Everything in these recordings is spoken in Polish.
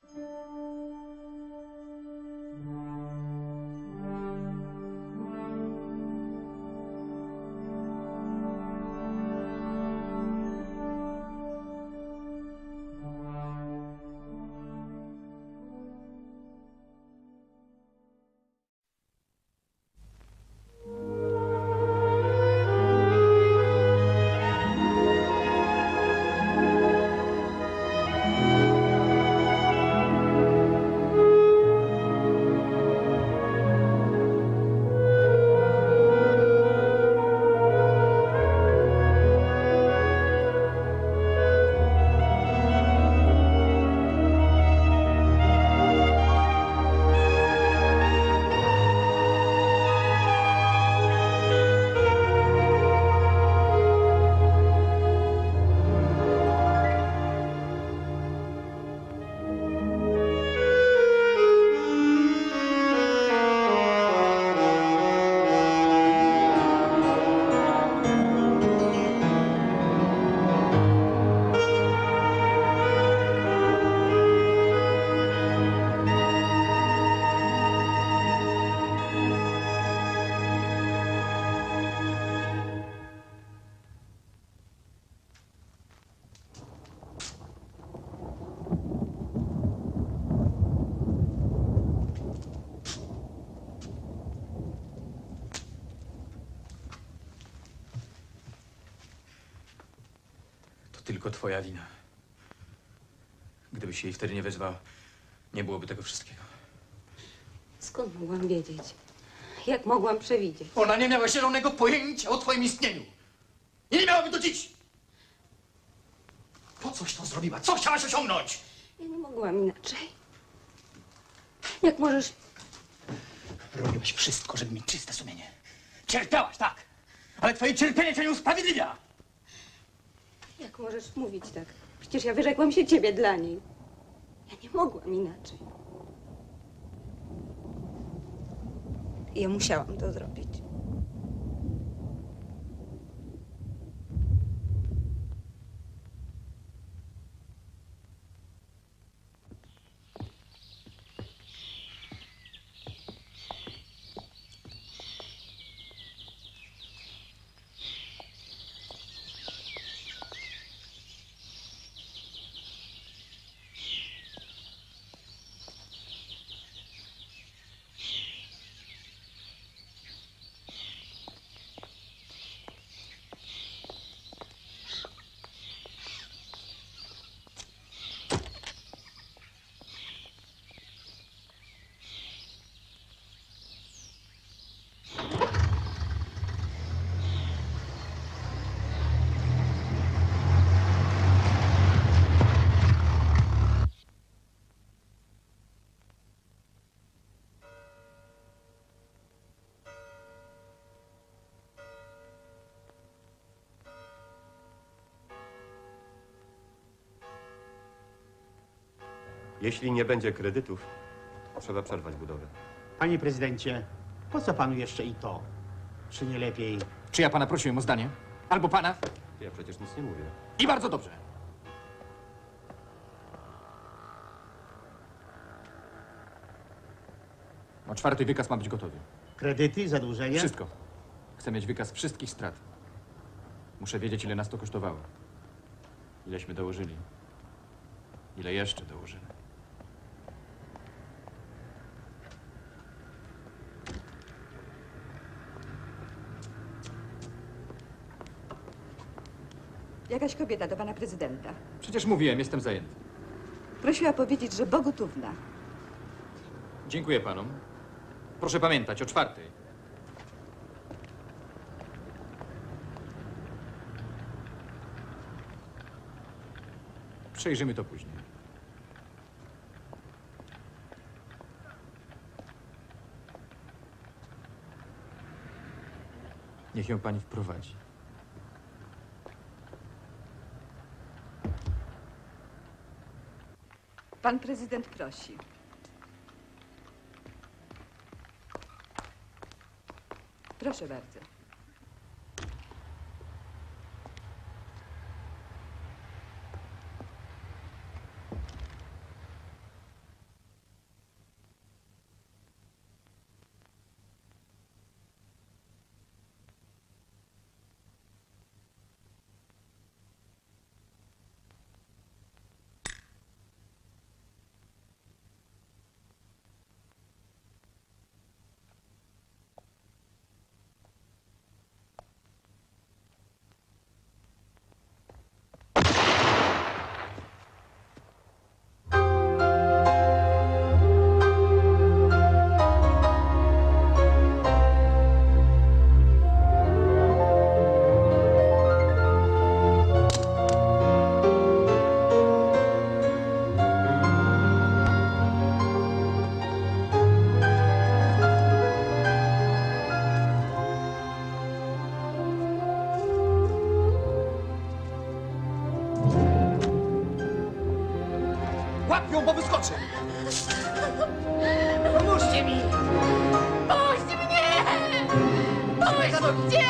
Tylko twoja wina. Gdybyś jej wtedy nie wezwał, nie byłoby tego wszystkiego. Skąd mogłam wiedzieć? Jak mogłam przewidzieć? Ona nie miała zielonego pojęcia o twoim istnieniu. I nie miałaby do dziś. Po coś to zrobiła? Co chciałaś osiągnąć? Ja nie mogłam inaczej. Jak możesz... Robiłaś wszystko, żeby mieć czyste sumienie. Cierpiałaś, tak. Ale twoje cierpienie cię nie usprawiedliwia. Jak możesz mówić tak? Przecież ja wyrzekłam się ciebie dla niej. Ja nie mogłam inaczej. Ja musiałam to zrobić. Jeśli nie będzie kredytów, trzeba przerwać budowę. Panie prezydencie, po co panu jeszcze i to? Czy nie lepiej... Czy ja pana prosiłem o zdanie? Albo pana? Ja przecież nic nie mówię. I bardzo dobrze. O 4:00 wykaz ma być gotowy. Kredyty, zadłużenie? Wszystko. Chcę mieć wykaz wszystkich strat. Muszę wiedzieć, ile nas to kosztowało. Ileśmy dołożyli. Ile jeszcze dołożymy. Jakaś kobieta do pana prezydenta. Przecież mówiłem, jestem zajęty. Prosiła powiedzieć, że Bogutówna. Dziękuję panom. Proszę pamiętać, o 4:00. Przejrzymy to później. Niech ją pani wprowadzi. Pan prezydent prosi. Proszę bardzo. Łap ją, bo wyskoczy! Pomóżcie mi! Puść mnie! Puśćcie!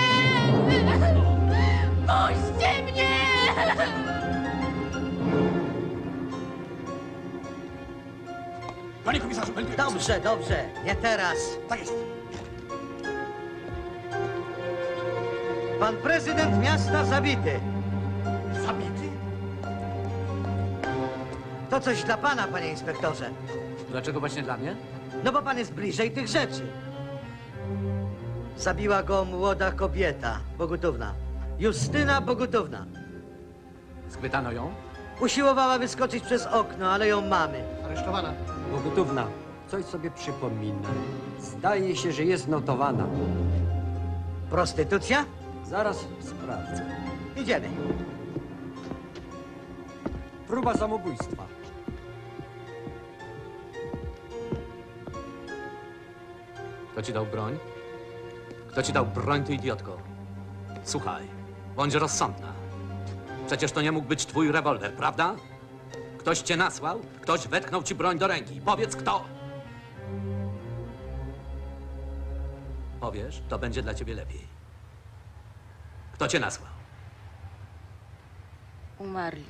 Puśćcie mnie! Panie komisarzu, melduję. Dobrze, dobrze, nie teraz. Tak jest. Pan prezydent miasta zabity. Zabity? To coś dla pana, panie inspektorze. Dlaczego właśnie dla mnie? No bo pan jest bliżej tych rzeczy. Zabiła go młoda kobieta, Bogutówna. Justyna Bogutówna. Schwytano ją? Usiłowała wyskoczyć przez okno, ale ją mamy. Aresztowana. Bogutówna, coś sobie przypomina. Zdaje się, że jest notowana. Prostytucja? Zaraz sprawdzę. Idziemy. Próba samobójstwa. Kto ci dał broń? Kto ci dał broń, ty idiotko? Słuchaj, bądź rozsądna. Przecież to nie mógł być twój rewolwer, prawda? Ktoś cię nasłał, ktoś wetknął ci broń do ręki. Powiedz kto! Powiesz, to będzie dla ciebie lepiej. Kto cię nasłał? Umarli.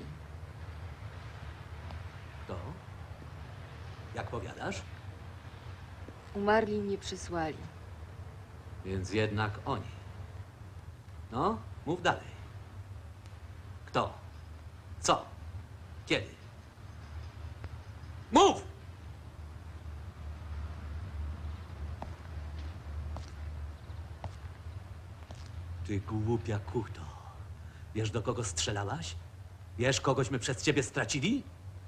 Kto? Jak powiadasz? Umarli mnie przysłali. Więc jednak oni. No, mów dalej. Kto? Co? Kiedy? Mów! Ty głupia kuchto. Wiesz, do kogo strzelałaś? Wiesz, kogośmy przez ciebie stracili?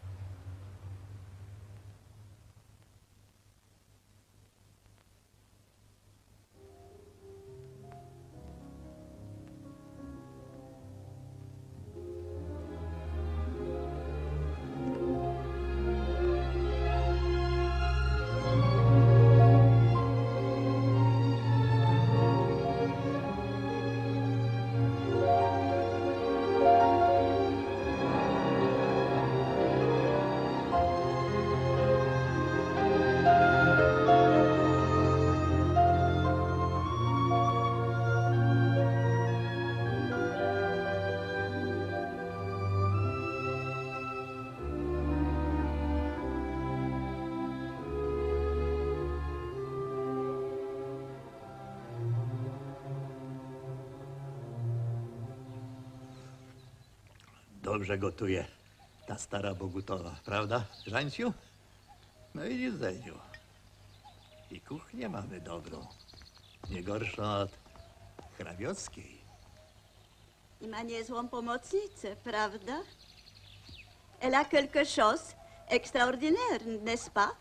Dobrze gotuje ta stara Bogutowa, prawda, Żańciu? No i Zeniu. I kuchnię mamy dobrą. Nie gorszą od hrabiowskiej. I ma niezłą pomocnicę, prawda? Elle a quelque chose extraordinaire, n'est-ce pas?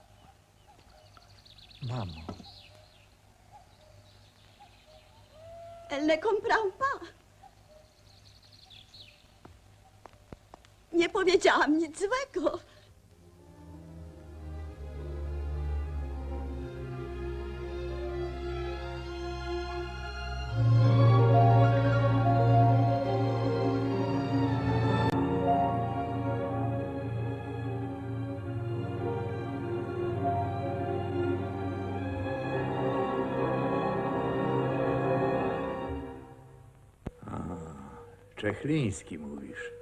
Mamo. Elle ne comprend pas. Nie powiedziałam nic złego. Czechliński mówisz.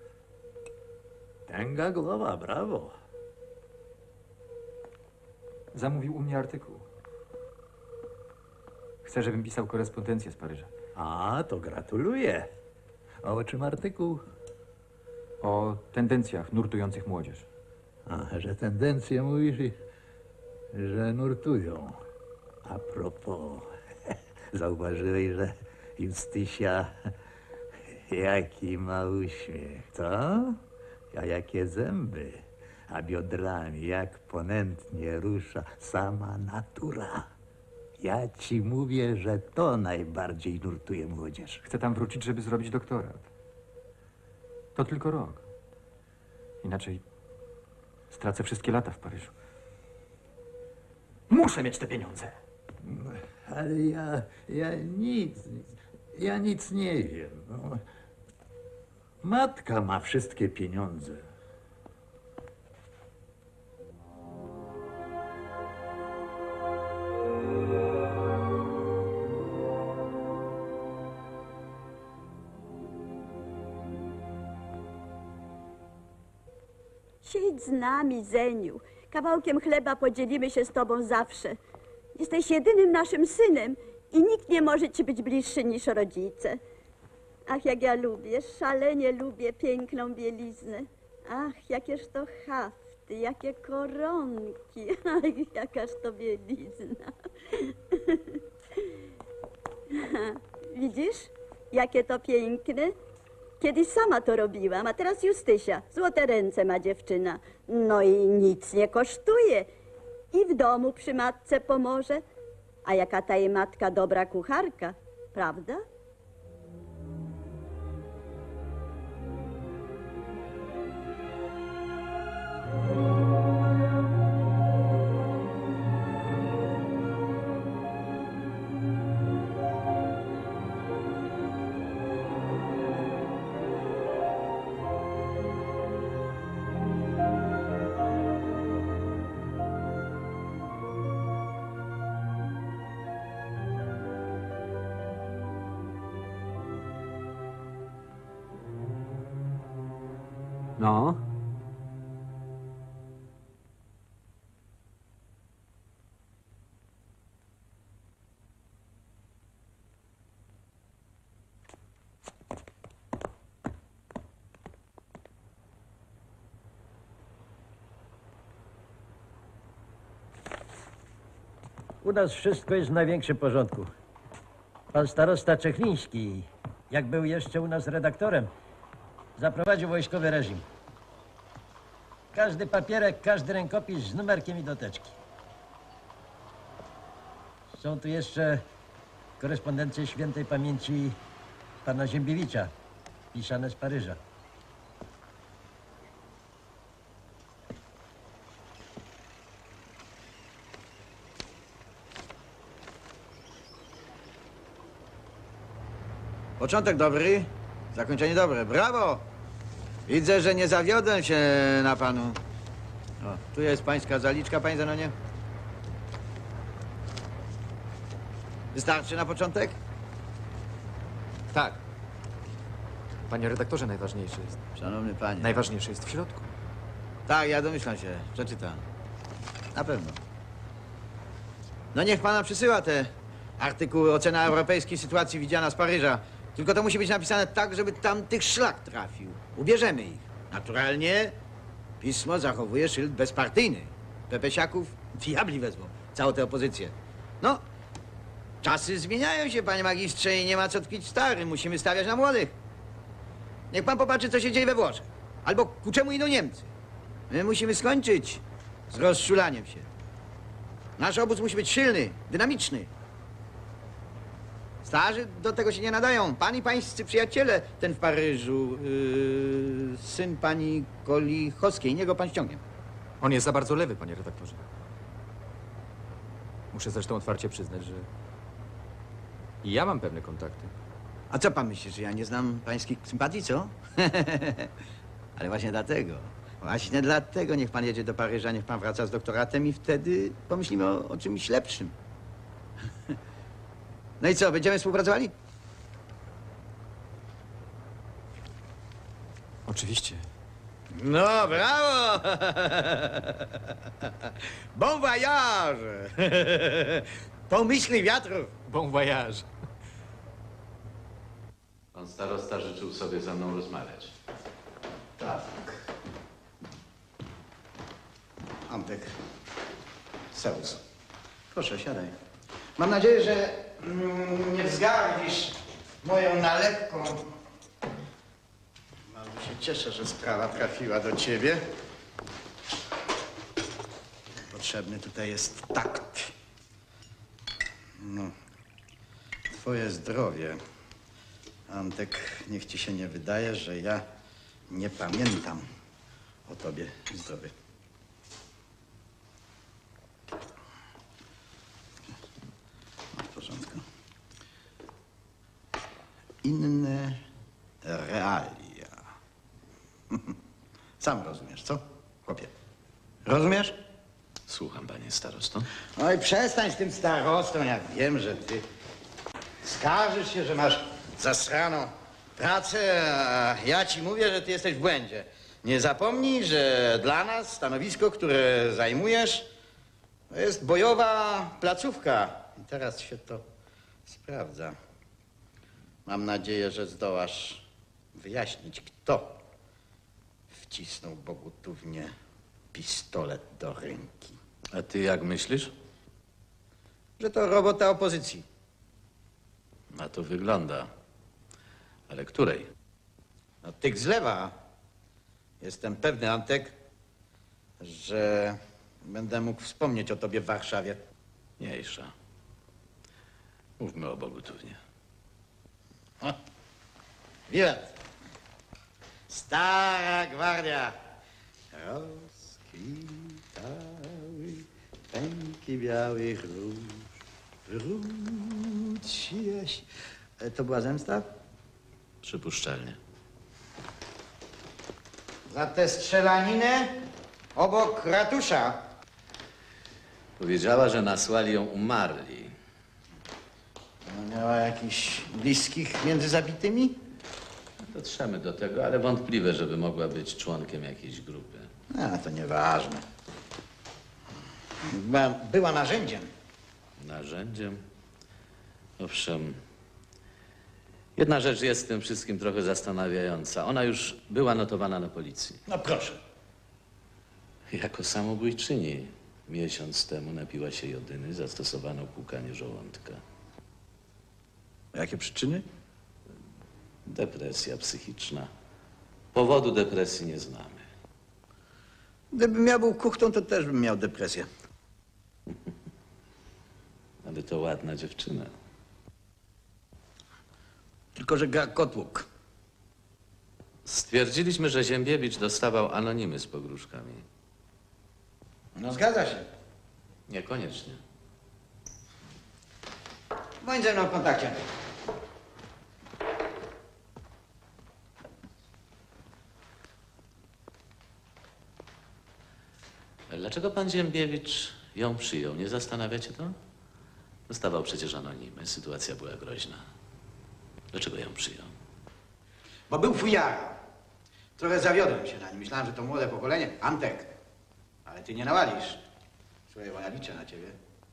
Tęga głowa, brawo. Zamówił u mnie artykuł. Chce, żebym pisał korespondencję z Paryża. A, to gratuluję. O czym artykuł? O tendencjach nurtujących młodzież. A, że tendencje mówisz i że nurtują. A propos, zauważyłeś, że Justysia jaki ma uśmiech, co? A jakie zęby, a biodrami, jak ponętnie rusza sama natura. Ja ci mówię, że to najbardziej nurtuje młodzież. Chcę tam wrócić, żeby zrobić doktorat. To tylko rok. Inaczej stracę wszystkie lata w Paryżu. Muszę mieć te pieniądze. Ale ja nic nie wiem. No. Matka ma wszystkie pieniądze. Siedź z nami, Zeniu. Kawałkiem chleba podzielimy się z tobą zawsze. Jesteś jedynym naszym synem i nikt nie może ci być bliższy niż rodzice. Ach, jak ja lubię, szalenie lubię piękną bieliznę. Ach, jakież to hafty, jakie koronki. Ach, jakaż to bielizna. Widzisz, jakie to piękne? Kiedyś sama to robiłam, a teraz Justysia. Złote ręce ma dziewczyna. No i nic nie kosztuje. I w domu przy matce pomoże. A jaka ta jej matka dobra kucharka, prawda? No? U nas wszystko jest w największym porządku. Pan starosta Czechliński, jak był jeszcze u nas redaktorem, zaprowadził wojskowy reżim. Każdy papierek, każdy rękopis z numerkiem i do teczki. Są tu jeszcze korespondencje świętej pamięci pana Ziembiewicza, pisane z Paryża. Początek dobry, zakończenie dobre. Brawo! Widzę, że nie zawiodłem się na panu. O, tu jest pańska zaliczka, panie Zenonie. Wystarczy na początek? Tak. Panie redaktorze, najważniejszy jest. Szanowny panie. Najważniejszy jest w środku. Tak, ja domyślam się. Przeczytam. Na pewno. No niech pana przysyła te artykuły ocena europejskiej sytuacji widziana z Paryża. Tylko to musi być napisane tak, żeby tam tych szlak trafił. Ubierzemy ich. Naturalnie pismo zachowuje szyld bezpartyjny. Pepesiaków diabli wezmą. Całą tę opozycję. No, czasy zmieniają się, panie magistrze, i nie ma co tkwić starym. Musimy stawiać na młodych. Niech pan popatrzy, co się dzieje we Włoszech. Albo ku czemu idą Niemcy. My musimy skończyć z rozszulaniem się. Nasz obóz musi być silny, dynamiczny. Starzy do tego się nie nadają. Pan i pańscy przyjaciele, ten w Paryżu, syn pani Kolichowskiej, niego pan ściągnie. On jest za bardzo lewy, panie redaktorze. Muszę zresztą otwarcie przyznać, że i ja mam pewne kontakty. A co pan myśli, że ja nie znam pańskich sympatii, co? Ale właśnie dlatego niech pan jedzie do Paryża, niech pan wraca z doktoratem i wtedy pomyślimy o czymś lepszym. No i co, będziemy współpracowali? Oczywiście. No, brawo! Bon voyage! Pomyślnych wiatrów! Bon voyage. Pan starosta życzył sobie ze mną rozmawiać. Tak. Antek, Zeus. Proszę, siadaj. Mam nadzieję, że nie wzgardzisz moją nalewką. Bardzo się cieszę, że sprawa trafiła do ciebie. Potrzebny tutaj jest takt. No, twoje zdrowie. Antek, niech ci się nie wydaje, że ja nie pamiętam o tobie zdrowie. W porządku. Inne realia. Sam rozumiesz, co, chłopie? Rozumiesz? Słucham, panie starosto. Oj, przestań z tym starostą. Ja wiem, że ty skarżysz się, że masz zasraną pracę, a ja ci mówię, że ty jesteś w błędzie. Nie zapomnij, że dla nas stanowisko, które zajmujesz, to jest bojowa placówka. I teraz się to sprawdza. Mam nadzieję, że zdołasz wyjaśnić, kto wcisnął Bogutównie pistolet do ręki. A ty jak myślisz? Że to robota opozycji. Na to wygląda. Ale której? No, tych z lewa. Jestem pewny, Antek, że będę mógł wspomnieć o tobie w Warszawie. Mniejsza. Mówmy o Bogutównie. O, Wilet. Stara gwardia. Rozkwitały pęki białych róż. Wróć jaś. To była zemsta? Przypuszczalnie. Za tę strzelaninę obok ratusza. Powiedziała, że nasłali ją umarli. No, miała jakichś bliskich między zabitymi? Dotrzemy do tego, ale wątpliwe, żeby mogła być członkiem jakiejś grupy. A, to nieważne. Była narzędziem. Narzędziem? Owszem. Jedna rzecz jest w tym wszystkim trochę zastanawiająca. Ona już była notowana na policji. No proszę. Jako samobójczyni. Miesiąc temu napiła się jodyny, zastosowano płukanie żołądka. Jakie przyczyny? Depresja psychiczna. Powodu depresji nie znamy. Gdybym ja był kuchtą, to też bym miał depresję. Ale to ładna dziewczyna. Tylko że gra kotłuk. Stwierdziliśmy, że Ziembiewicz dostawał anonimy z pogróżkami. No zgadza się. Niekoniecznie. Bądź ze mną w kontakcie. Dlaczego pan Ziembiewicz ją przyjął? Nie zastanawiacie to? Dostawał przecież anonimy. Sytuacja była groźna. Dlaczego ją przyjął? Bo był fujara. Trochę zawiodłem się na nim. Myślałem, że to młode pokolenie. Antek. Ale ty nie nawalisz. Słuchaj, bo ja liczę na ciebie.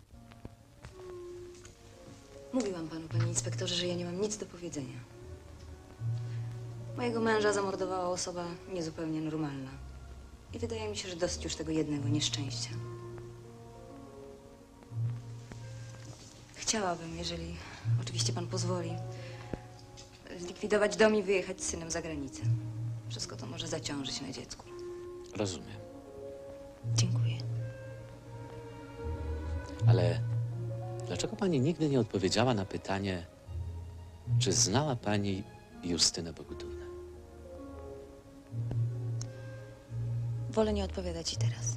Mówiłam panu, panie inspektorze, że ja nie mam nic do powiedzenia. Mojego męża zamordowała osoba niezupełnie normalna. I wydaje mi się, że dosyć już tego jednego nieszczęścia. Chciałabym, jeżeli oczywiście pan pozwoli, zlikwidować dom i wyjechać z synem za granicę. Wszystko to może zaciążyć na dziecku. Rozumiem. Dziękuję. Ale dlaczego pani nigdy nie odpowiedziała na pytanie, czy znała pani Justynę Bogutównę? Wolę nie odpowiadać i teraz.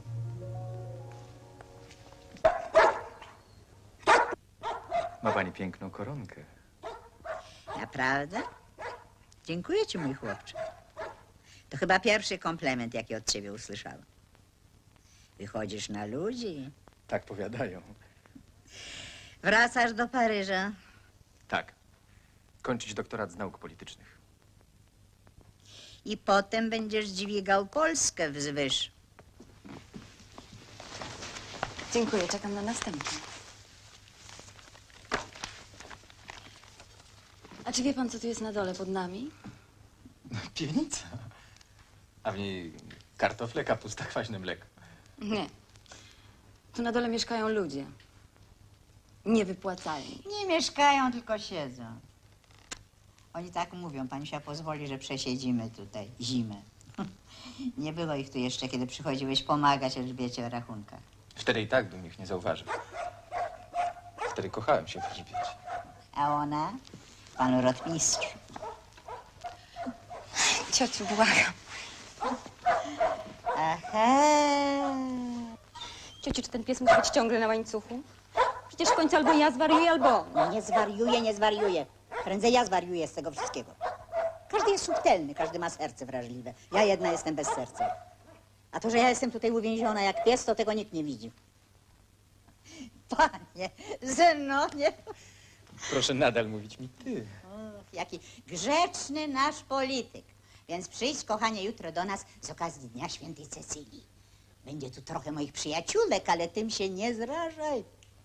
Ma pani piękną koronkę. Naprawdę? Dziękuję ci, mój chłopcze. To chyba pierwszy komplement, jaki od ciebie usłyszałam. Wychodzisz na ludzi. Tak powiadają. Wracasz do Paryża. Tak. Kończyć doktorat z nauk politycznych. I potem będziesz dźwigał Polskę wzwyż. Dziękuję, czekam na następny. A czy wie pan, co tu jest na dole pod nami? Piwnica. A w niej kartofle, kapusta, kwaśne mleko. Nie. Tu na dole mieszkają ludzie. Niewypłacalni. Nie mieszkają, tylko siedzą. Oni tak mówią, panusia pozwoli, że przesiedzimy tutaj zimę. Nie było ich tu jeszcze, kiedy przychodziłeś pomagać Elżbiecie o rachunkach. Wtedy i tak bym ich nie zauważył. Wtedy kochałem się w Elżbiecie. A ona? Panu rotmistrzu. Ciociu, błagam. Aha. Ciociu, czy ten pies musi być ciągle na łańcuchu? Przecież w końcu albo ja zwariuję, albo on. Nie zwariuję, nie zwariuję. Prędzej ja zwariuję z tego wszystkiego. Każdy jest subtelny, każdy ma serce wrażliwe. Ja jedna jestem bez serca. A to, że ja jestem tutaj uwięziona jak pies, to tego nikt nie widzi. Panie Zenonie. Proszę nadal mówić mi ty. Jaki grzeczny nasz polityk. Więc przyjdź, kochanie, jutro do nas z okazji Dnia Świętej Cecylii. Będzie tu trochę moich przyjaciółek, ale tym się nie zrażaj.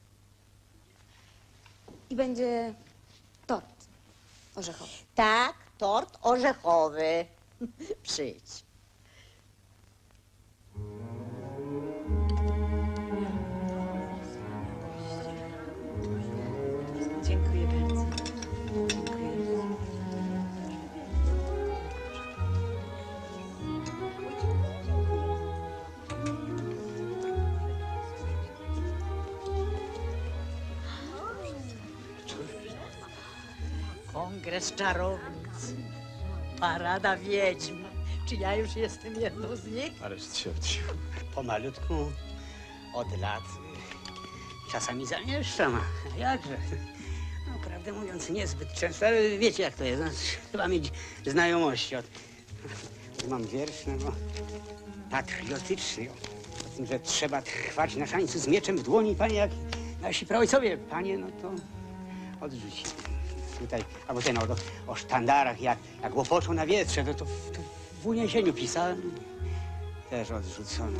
I będzie tort orzechowy. Tak, tort orzechowy. Przyjdź. Dziękuję bardzo. Dziękuję. Kongres czarownic. Parada wiedźm. Czy ja już jestem jedną z nich? Ależ ciociu. Pomalutku, od lat, czasami zamieszczam. A jakże? No, prawdę mówiąc, niezbyt często, ale wiecie jak to jest. No, trzeba mieć znajomości. Mam wiersz, no, patriotyczny. O tym, że trzeba trwać na szańcu z mieczem w dłoni, panie, jak nasi praojcowie. Panie, no to odrzuć. Tutaj, albo ten o sztandarach, jak łopoczą na wietrze, to w uniesieniu pisałem. Też odrzucono.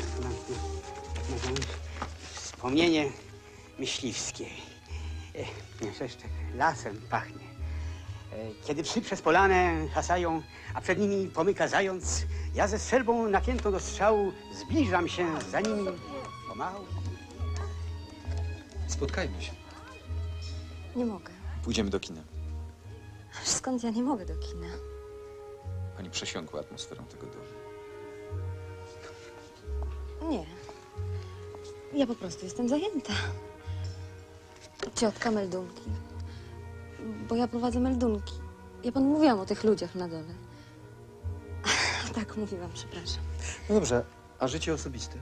Wspomnienie myśliwskie. Jeszcze lasem pachnie. Kiedy psy przez polanę hasają, a przed nimi pomyka zając, ja ze strzelbą napiętą do strzału zbliżam się za nimi pomału. Spotkajmy się. Nie mogę. Pójdziemy do kina. Skąd ja nie mogę do kina? Pani przesiąkła atmosferą tego domu. Nie. Ja po prostu jestem zajęta. Ciotka meldunki. Bo ja prowadzę meldunki. Ja panu mówiłam o tych ludziach na dole. Tak, mówiłam, przepraszam. No dobrze, a życie osobiste?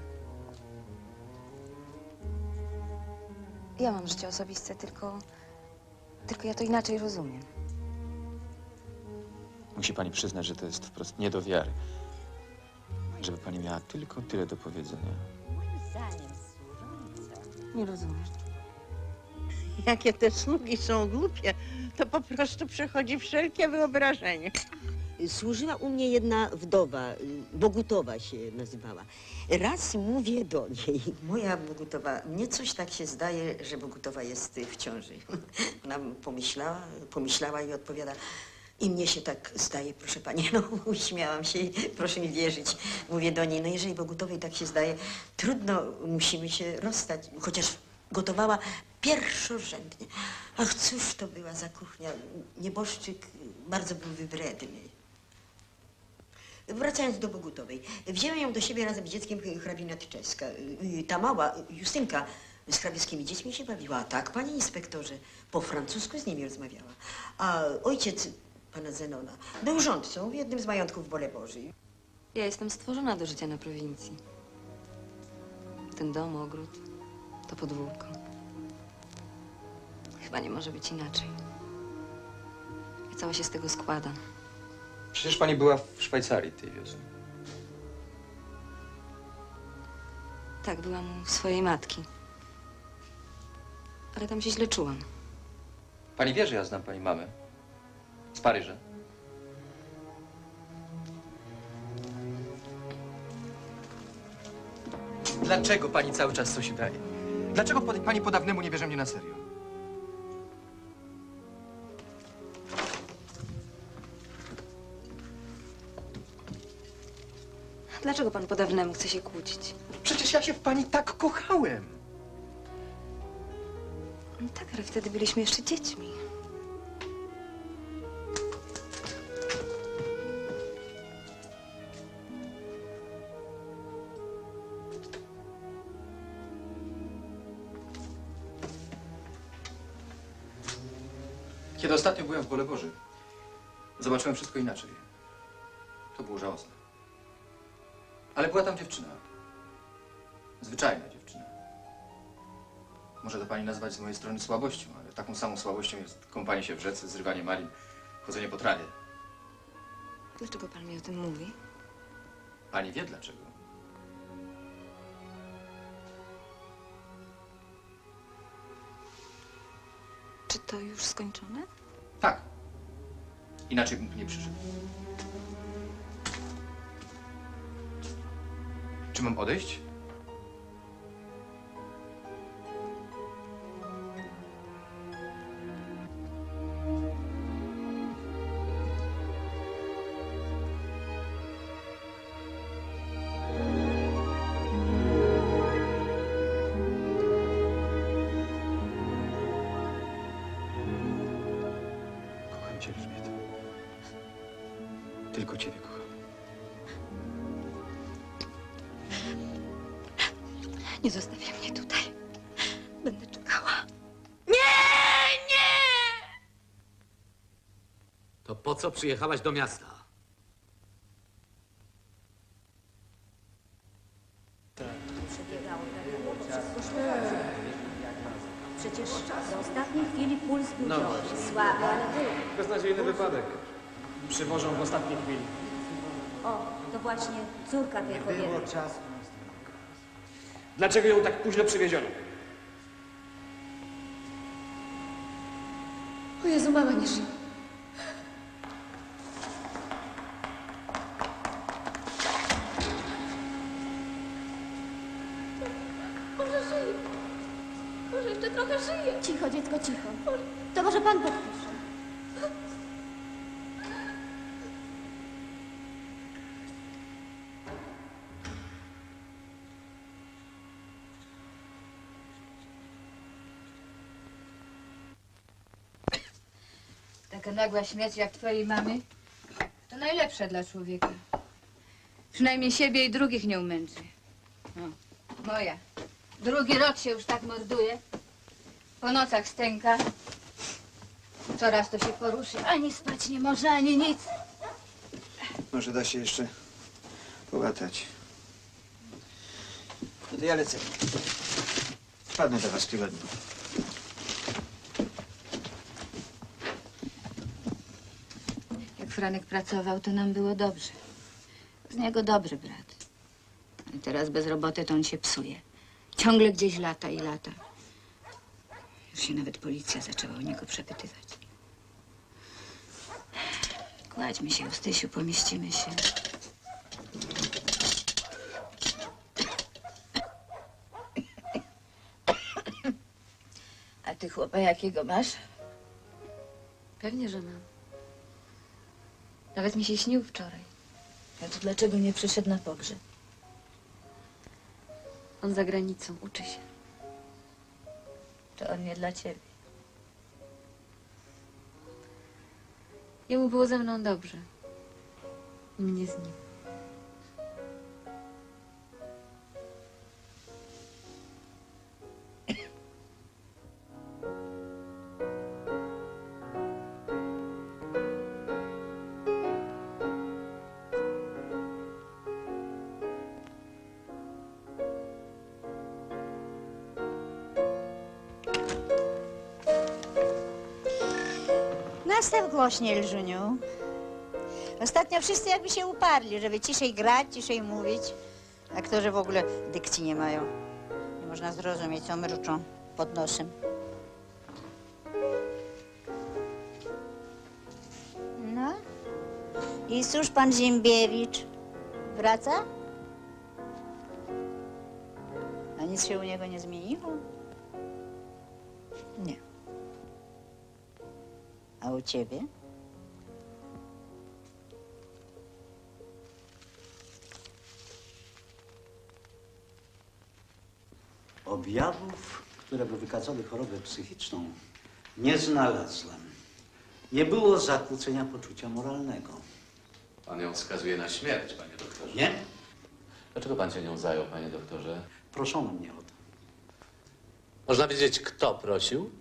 Ja mam życie osobiste, tylko ja to inaczej rozumiem. Musi pani przyznać, że to jest wprost nie do wiary. Żeby pani miała tylko tyle do powiedzenia. Nie rozumiem. Jakie te sługi są głupie, to po prostu przechodzi wszelkie wyobrażenie. Służyła u mnie jedna wdowa, Bogutowa się nazywała. Raz mówię do niej. Moja Bogutowa, mnie coś tak się zdaje, że Bogutowa jest w ciąży. Ona pomyślała i odpowiada, i mnie się tak zdaje, proszę pani. No, uśmiałam się i proszę mi wierzyć. Mówię do niej, no jeżeli Bogutowej tak się zdaje, trudno, musimy się rozstać. Chociaż gotowała pierwszorzędnie. Ach, cóż to była za kuchnia. Nieboszczyk bardzo był wybredny. Wracając do Bogutowej, wzięłem ją do siebie razem z dzieckiem hrabina Tczeska. Ta mała, Justynka, z hrabieckimi dziećmi się bawiła. A tak, panie inspektorze, po francusku z nimi rozmawiała. A ojciec pana Zenona był rządcą w jednym z majątków w Boleborze. Ja jestem stworzona do życia na prowincji. Ten dom, ogród, to podwórko. Chyba nie może być inaczej. Ja cała się z tego składam. Przecież pani była w Szwajcarii tej wiosny. Tak, byłam u swojej matki. Ale tam się źle czułam. Pani wie, że ja znam pani mamę. Z Paryża. Dlaczego pani cały czas coś daje? Dlaczego pani po dawnemu nie bierze mnie na serio? Dlaczego pan po dawnemu chce się kłócić? Przecież ja się w pani tak kochałem. No tak, ale wtedy byliśmy jeszcze dziećmi. Kiedy ostatnio byłem w Boleborze, zobaczyłem wszystko inaczej. To było żałosne. Ale była tam dziewczyna. Zwyczajna dziewczyna. Może to pani nazwać z mojej strony słabością, ale taką samą słabością jest kąpanie się w rzece, zrywanie malin, chodzenie po trawie. Dlaczego pan mi o tym mówi? Pani wie dlaczego. Czy to już skończone? Tak. Inaczej bym tu nie przyszedł. Czy mam odejść? Kocham cię, Elżbieto. Tylko ciebie kocham. Nie zostawiaj mnie tutaj. Będę czekała. To po co przyjechałaś do miasta? Przecież do ostatniej chwili puls był No dobry, słaby, ale był. Beznadziejny wypadek. Przywożą w ostatniej chwili. O, to właśnie córka tej kobiety. Dlaczego ją tak późno przywieziono? O Jezu, mama nie żyje. Może żyje. Może jeszcze trochę żyje. Cicho, dziecko, cicho. To może pan podpisze. Taka nagła śmierć jak twojej mamy to najlepsza dla człowieka. Przynajmniej siebie i drugich nie umęczy. Moja. Drugi rok się już tak morduje. Po nocach stęka. Coraz to się poruszy. Ani spać nie może, ani nic. Może da się jeszcze połatać. No to ja lecę. Wpadnę do was w tygodniu. Jak Franek pracował, to nam było dobrze. Z niego dobry brat. Ale teraz bez roboty to on się psuje. Ciągle gdzieś lata i lata. Już się nawet policja zaczęła o niego przepytywać. Kładźmy się, Ustysiu, pomieścimy się. A ty chłopa jakiego masz? Pewnie, że mam. Nawet mi się śnił wczoraj. A to dlaczego nie przyszedł na pogrzeb? On za granicą, uczy się. To on nie dla ciebie. Jemu było ze mną dobrze. I mnie z nim. Nastaw głośniej, Elżuniu. Ostatnio wszyscy jakby się uparli, żeby ciszej grać, ciszej mówić. Aktorzy w ogóle dykcji nie mają. Nie można zrozumieć, co mruczą pod nosem. No. I cóż pan Ziembiewicz? Wraca? A nic się u niego nie zmieniło? Nie. A u ciebie? Objawów, które by wykazały chorobę psychiczną, nie znalazłem. Nie było zakłócenia poczucia moralnego. Pan ją wskazuje na śmierć, panie doktorze. Nie? Dlaczego pan się nią zajął, panie doktorze? Proszono mnie o to. Można wiedzieć, kto prosił?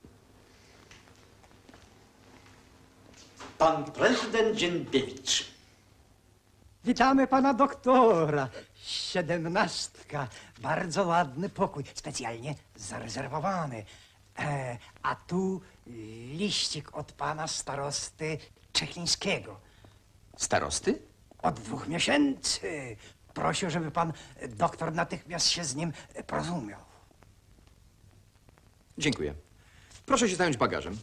Pan prezydent Ziembiewicz. Witamy pana doktora. 17. Bardzo ładny pokój, specjalnie zarezerwowany. A tu liścik od pana starosty Czechlińskiego. Starosty? Od 2 miesięcy. Prosił, żeby pan doktor natychmiast się z nim porozumiał. Dziękuję. Proszę się zająć bagażem.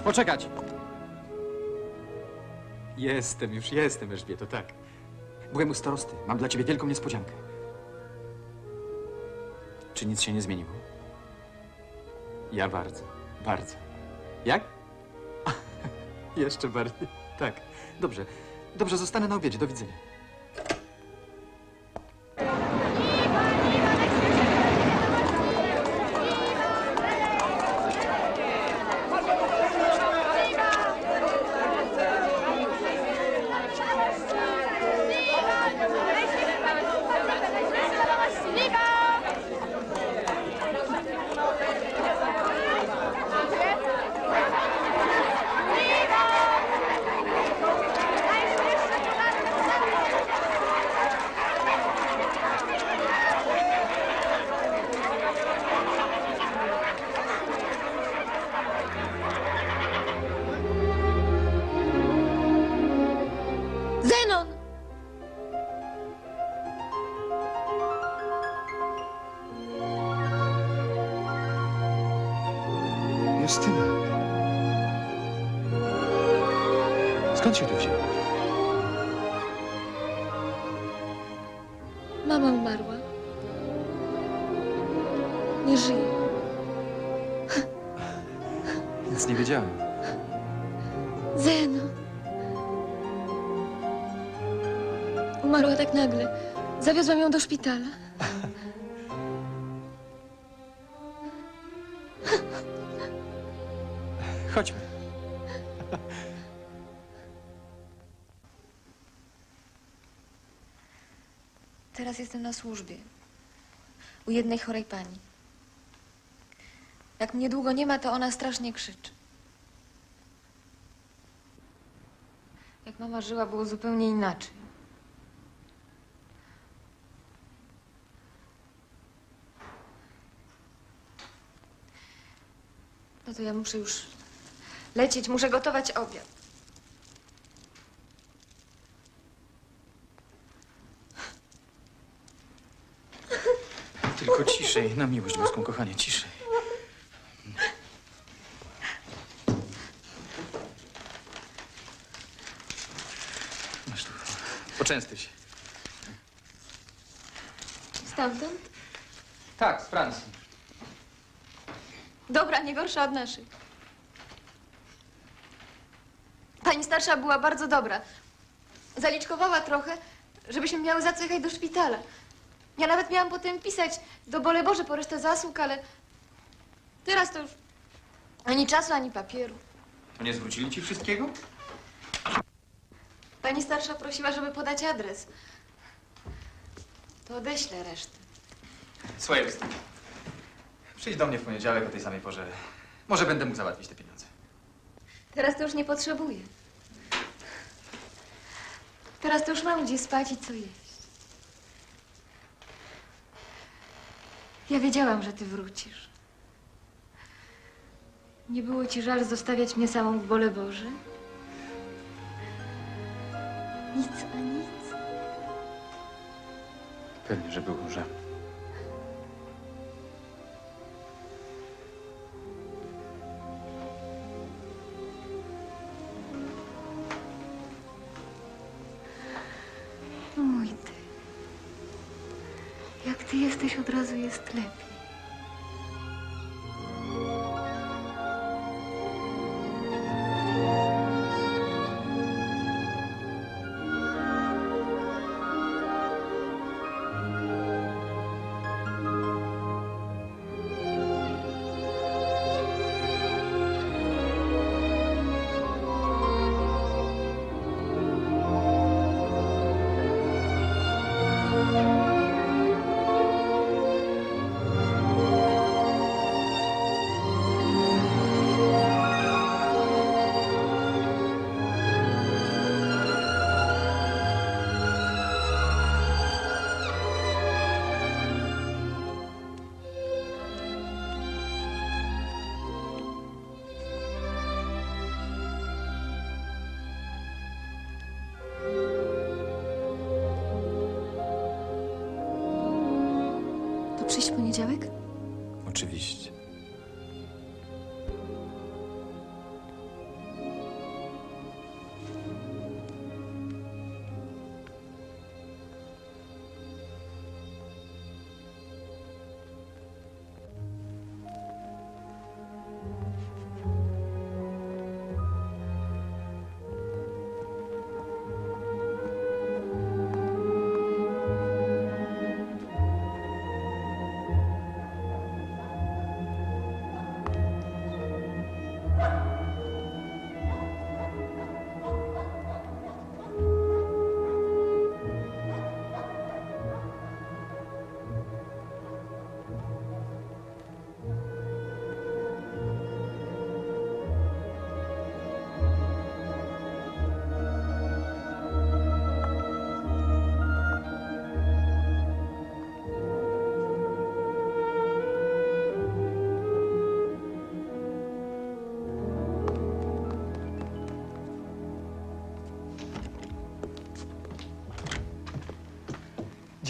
Poczekać! Już jestem, Elżbieto, tak. Byłem u starosty. Mam dla ciebie wielką niespodziankę. Czy nic się nie zmieniło? Ja bardzo, bardzo. Jak? Jeszcze bardziej. Tak. Dobrze. Dobrze, zostanę na obiedzie. Do widzenia. Zenon! Justyna. Skąd się tu wzięła? Mama umarła. Nie żyje. Nic nie wiedziałem. Zeno. Umarła tak nagle. Zawiozłam ją do szpitala. Chodźmy. Teraz jestem na służbie. U jednej chorej pani. Jak mnie długo nie ma, to ona strasznie krzyczy. Jak mama żyła, było zupełnie inaczej. No to ja muszę już lecieć, muszę gotować obiad. Tylko ciszej, na miłość boską, kochanie, ciszej. Masz tu. Poczęstuj się. Stamtąd? Tak, z Francji. Dobra, nie gorsza od naszych. Pani starsza była bardzo dobra. Zaliczkowała trochę, żebyśmy miały za co jechać do szpitala. Ja nawet miałam potem pisać do Bole Boże po resztę zasług, ale teraz to już ani czasu, ani papieru. To nie zwrócili ci wszystkiego? Pani starsza prosiła, żeby podać adres. To odeślę resztę. Słuchaj, Justyna. Przyjdź do mnie w poniedziałek o tej samej porze. Może będę mógł załatwić te pieniądze. Teraz to już nie potrzebuję. Teraz to już mam gdzie spać i co jeść. Ja wiedziałam, że ty wrócisz. Nie było ci żal zostawiać mnie samą w Bole Boże? Nic a nic. Pewnie, że było żal. Mój ty. Jak ty jesteś, od razu jest lepiej. Przyjść w poniedziałek? Oczywiście.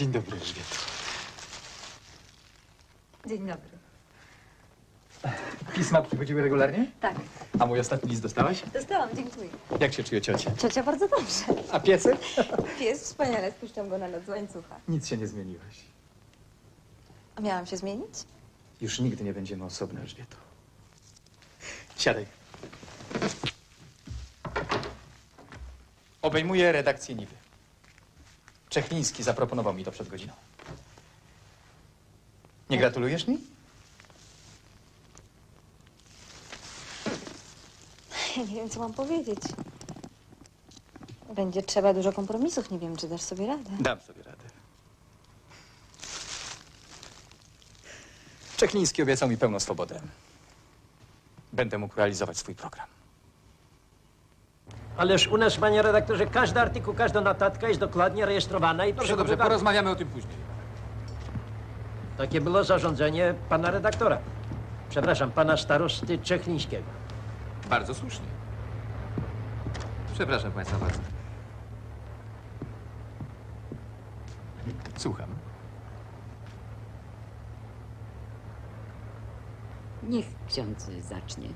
Dzień dobry, Elżbieto. Dzień dobry. Pisma przychodziły regularnie? Tak, A mój ostatni list dostałaś? dostałam, dziękuję. Jak się czuje ciocia? Ciocia bardzo dobrze. A piesek? Pies wspaniale, spuszczam go na noc z łańcucha. Nic się nie zmieniłeś. A miałam się zmienić? Już nigdy nie będziemy osobne, Elżbieto. Siadaj. Obejmuję redakcję Niwy. Czechliński zaproponował mi to przed godziną. Nie gratulujesz mi? Ja nie wiem, co mam powiedzieć. Będzie trzeba dużo kompromisów. Nie wiem, czy dasz sobie radę. Dam sobie radę. Czechliński obiecał mi pełną swobodę. Będę mógł realizować swój program. Ależ u nas, panie redaktorze, każdy artykuł, każda notatka jest dokładnie rejestrowana i Dobrze, przechowywana. porozmawiamy o tym później. Takie było zarządzenie pana redaktora. Przepraszam, pana starosty Czechlińskiego. Bardzo słusznie. Przepraszam państwa bardzo. Słucham. Niech ksiądz zacznie.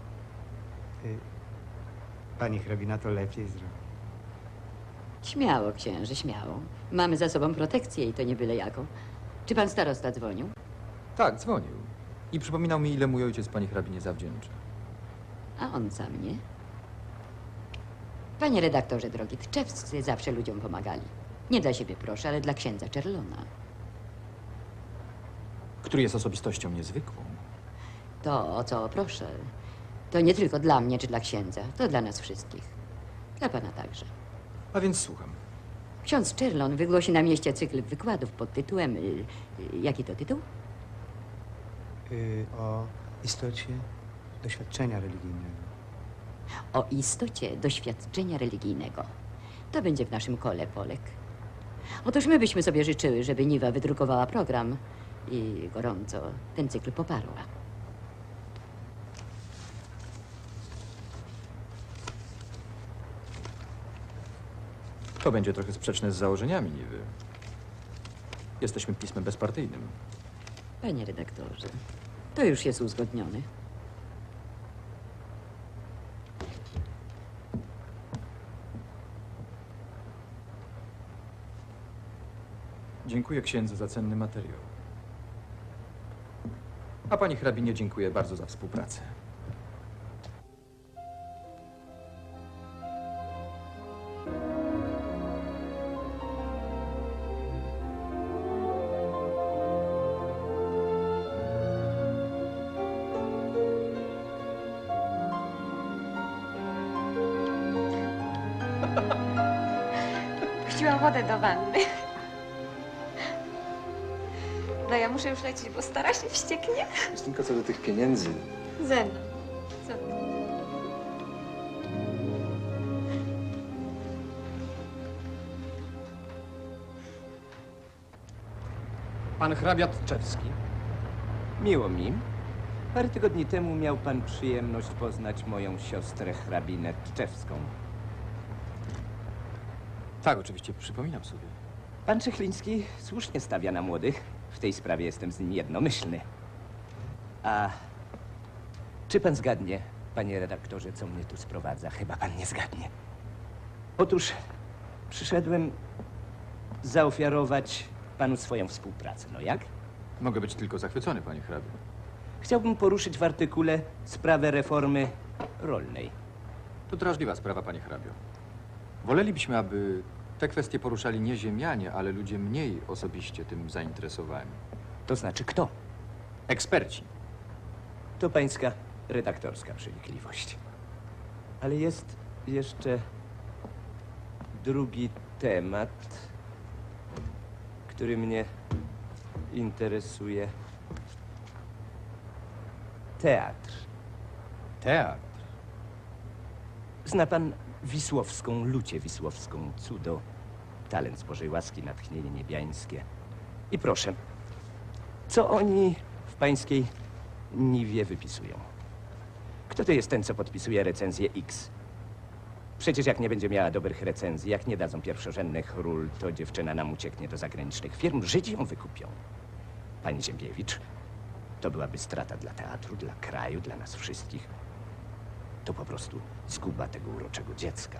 Pani hrabina to lepiej zrobi. Śmiało, księże, śmiało. Mamy za sobą protekcję i to nie byle jaką. Czy pan starosta dzwonił? Tak, dzwonił. I przypominał mi, ile mój ojciec pani hrabinie zawdzięcza. A on sam nie? Panie redaktorze drogi, tczewscy zawsze ludziom pomagali. Nie dla siebie proszę, ale dla księdza Czerlona. Który jest osobistością niezwykłą. To, o co proszę, to nie tylko dla mnie czy dla księdza, to dla nas wszystkich. Dla pana także. A więc słucham. Ksiądz Czerlon wygłosi na mieście cykl wykładów pod tytułem... jaki to tytuł? O istocie doświadczenia religijnego. O istocie doświadczenia religijnego. To będzie w naszym kole Polek. Otóż my byśmy sobie życzyły, żeby Niwa wydrukowała program i gorąco ten cykl poparła. To będzie trochę sprzeczne z założeniami Niwy. Jesteśmy pismem bezpartyjnym. Panie redaktorze, to już jest uzgodnione. Dziękuję księdzu za cenny materiał. A pani hrabinie dziękuję bardzo za współpracę. Puściłam wodę do wanny. No ja muszę już lecieć, bo stara się wścieknie. Tylko co do tych pieniędzy. Ze mną. Co ty? Pan hrabia Tczewski. Miło mi. Parę tygodni temu miał pan przyjemność poznać moją siostrę hrabinę Tczewską. Tak, oczywiście, przypominam sobie. Pan Czechliński słusznie stawia na młodych. W tej sprawie jestem z nim jednomyślny. A czy pan zgadnie, panie redaktorze, co mnie tu sprowadza? Chyba pan nie zgadnie. Otóż przyszedłem zaofiarować panu swoją współpracę. No jak? Mogę być tylko zachwycony, panie hrabio. Chciałbym poruszyć w artykule sprawę reformy rolnej. To drażliwa sprawa, panie hrabio. Wolelibyśmy, aby te kwestie poruszali nie ziemianie, ale ludzie mniej osobiście tym zainteresowani. To znaczy kto? Eksperci. To pańska redaktorska przenikliwość. Ale jest jeszcze drugi temat, który mnie interesuje. Teatr. Teatr? Zna pan Wisłowską, Lucię Wisłowską, cudo, talent z Bożej łaski, natchnienie niebiańskie. I proszę, co oni w pańskiej Niwie wypisują? Kto to jest ten, co podpisuje recenzję X? Przecież jak nie będzie miała dobrych recenzji, jak nie dadzą pierwszorzędnych ról, to dziewczyna nam ucieknie do zagranicznych firm. Żydzi ją wykupią. Pani Ziembiewicz, to byłaby strata dla teatru, dla kraju, dla nas wszystkich. To po prostu zguba tego uroczego dziecka.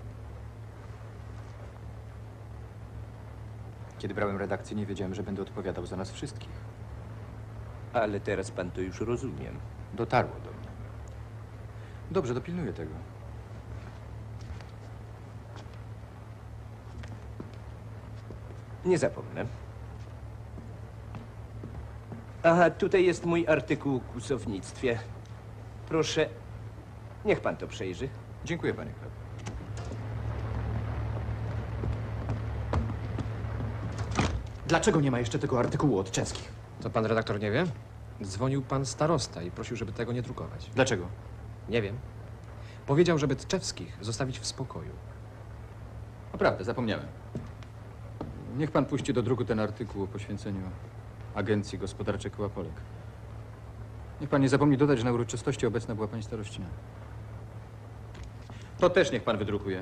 Kiedy brałem redakcję, nie wiedziałem, że będę odpowiadał za nas wszystkich. Ale teraz pan to już rozumiem. Dotarło do mnie. Dobrze, dopilnuję tego. Nie zapomnę. Aha, tutaj jest mój artykuł o kłusownictwie. Proszę, niech pan to przejrzy. Dziękuję, panie hrabio. Dlaczego nie ma jeszcze tego artykułu od czeskich? To pan redaktor nie wie? Dzwonił pan starosta i prosił, żeby tego nie drukować. Dlaczego? Nie wiem. Powiedział, żeby Tczewskich zostawić w spokoju. Naprawdę, zapomniałem. Niech pan puści do druku ten artykuł o poświęceniu Agencji Gospodarczej Koła Polek. Niech pan nie zapomni dodać, że na uroczystości obecna była pani starościna. To też niech pan wydrukuje.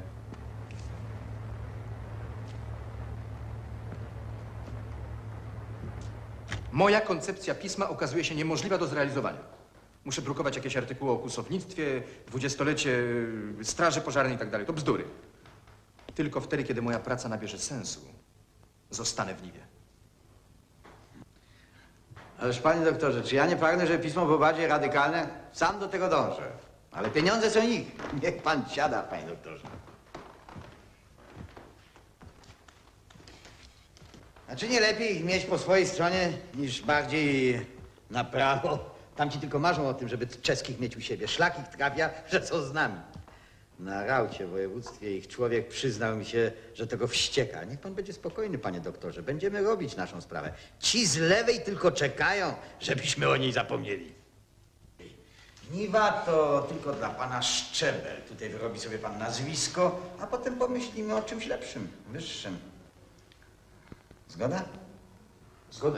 Moja koncepcja pisma okazuje się niemożliwa do zrealizowania. Muszę drukować jakieś artykuły o kłusownictwie, 20-lecie Straży Pożarnej i tak dalej. To bzdury. Tylko wtedy, kiedy moja praca nabierze sensu, zostanę w Niwie. Ależ panie doktorze, czy ja nie pragnę, żeby pismo było bardziej radykalne? Sam do tego dążę. Ale pieniądze są ich. Niech pan siada, panie doktorze. A czy nie lepiej ich mieć po swojej stronie, niż bardziej na prawo? Tamci tylko marzą o tym, żeby czeskich mieć u siebie. Szlak ich trafia, że są z nami. Na raucie w województwie ich człowiek przyznał mi się, że tego wścieka. Niech pan będzie spokojny, panie doktorze. Będziemy robić naszą sprawę. Ci z lewej tylko czekają, żebyśmy o niej zapomnieli. Niwa to tylko dla pana szczebel. Tutaj wyrobi sobie pan nazwisko, a potem pomyślimy o czymś lepszym, wyższym. Zgoda? Zgoda.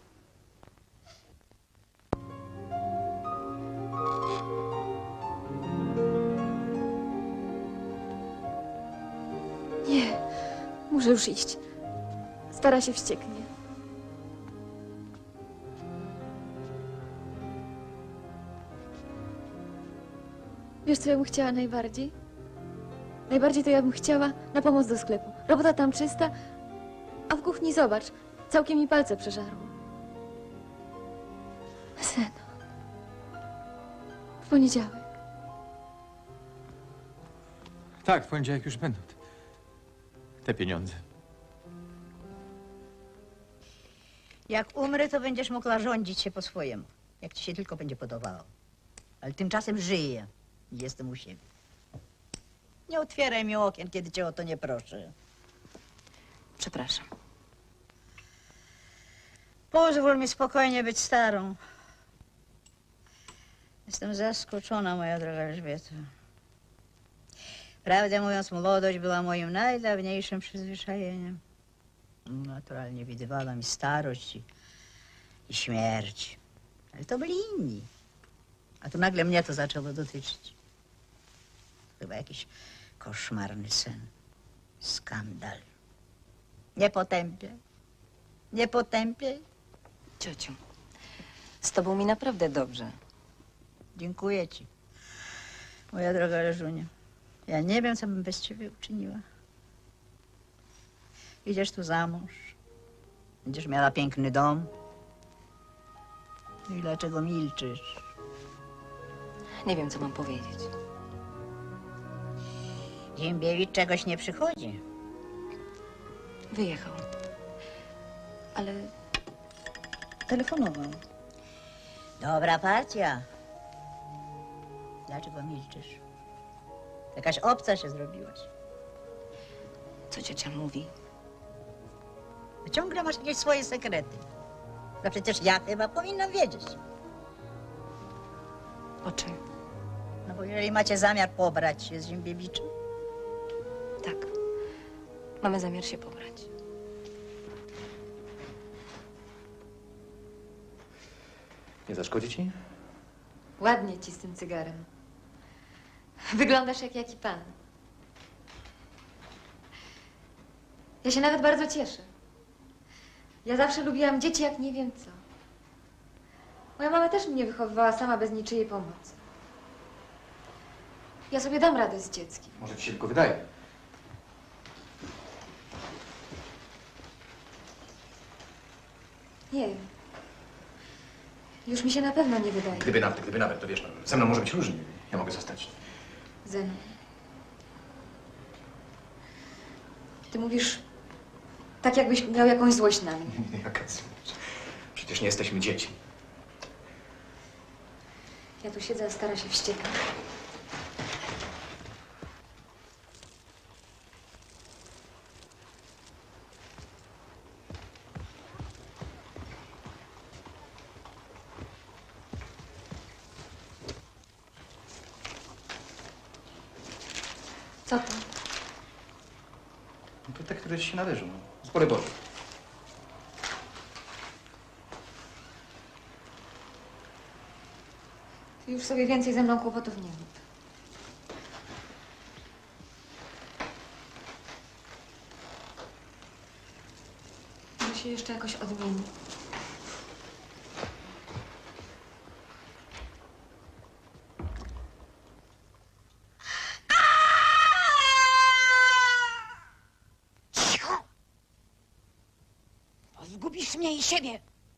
Nie, muszę już iść. Stara się wścieknie. Wiesz, co ja bym chciała najbardziej? Najbardziej to ja bym chciała na pomoc do sklepu. Robota tam czysta, a w kuchni zobacz, całkiem mi palce przeżarło. Seno. W poniedziałek. Tak, w poniedziałek już będą te pieniądze. Jak umrę, to będziesz mogła rządzić się po swojemu, jak ci się tylko będzie podobało. Ale tymczasem żyję i jestem u siebie. Nie otwieraj mi okien, kiedy cię o to nie proszę. Przepraszam. Pozwól mi spokojnie być starą. Jestem zaskoczona, moja droga Elżbieto. Prawdę mówiąc, młodość była moim najdawniejszym przyzwyczajeniem. Naturalnie widywała mi starość i śmierć. Ale to byli inni. A tu nagle mnie to zaczęło dotyczyć. Chyba jakiś koszmarny sen. Skandal. Nie potępię. Nie potępię. Ciociu, z tobą mi naprawdę dobrze. Dziękuję ci, moja droga Leżunia. Ja nie wiem, co bym bez ciebie uczyniła. Idziesz tu za mąż. Będziesz miała piękny dom. I dlaczego milczysz? Nie wiem, co mam powiedzieć. Ziembiewicz czegoś nie przychodzi. Wyjechał. Ale Telefonował. Dobra partia. Dlaczego milczysz? Jakaś obca się zrobiłaś. co ciocia mówi? Ciągle masz jakieś swoje sekrety. No przecież ja chyba powinnam wiedzieć. O czym? No bo jeżeli macie zamiar pobrać się z Ziembiewiczem. Tak. Mamy zamiar się pobrać. Nie zaszkodzi ci? Ładnie ci z tym cygarem. Wyglądasz jak jaki pan. Ja się nawet bardzo cieszę. Ja zawsze lubiłam dzieci jak nie wiem co. Moja mama też mnie wychowywała sama bez niczyjej pomocy. Ja sobie dam radę z dzieckiem. Może ci się tylko wydaje. Nie wiem. Już mi się na pewno nie wydaje. Gdyby nawet, to wiesz, no, ze mną może być różnie. Ja mogę zostać. Zeno. Ty mówisz tak, jakbyś miał jakąś złość na mnie. Jaka złość? Przecież nie jesteśmy dzieci. Ja tu siedzę, a stara się wściekać. Co to? No to te, które ci się należą. Z pory Boże. Ty już sobie więcej ze mną kłopotów nie rób. Może się jeszcze jakoś odmieni. Zgubisz mnie i siebie.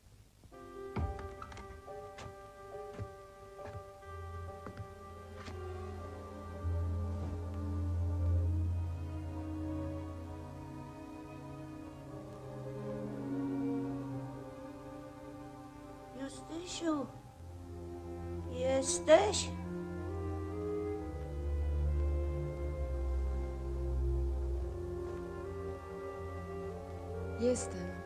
Justysiu, jesteś? Jestem.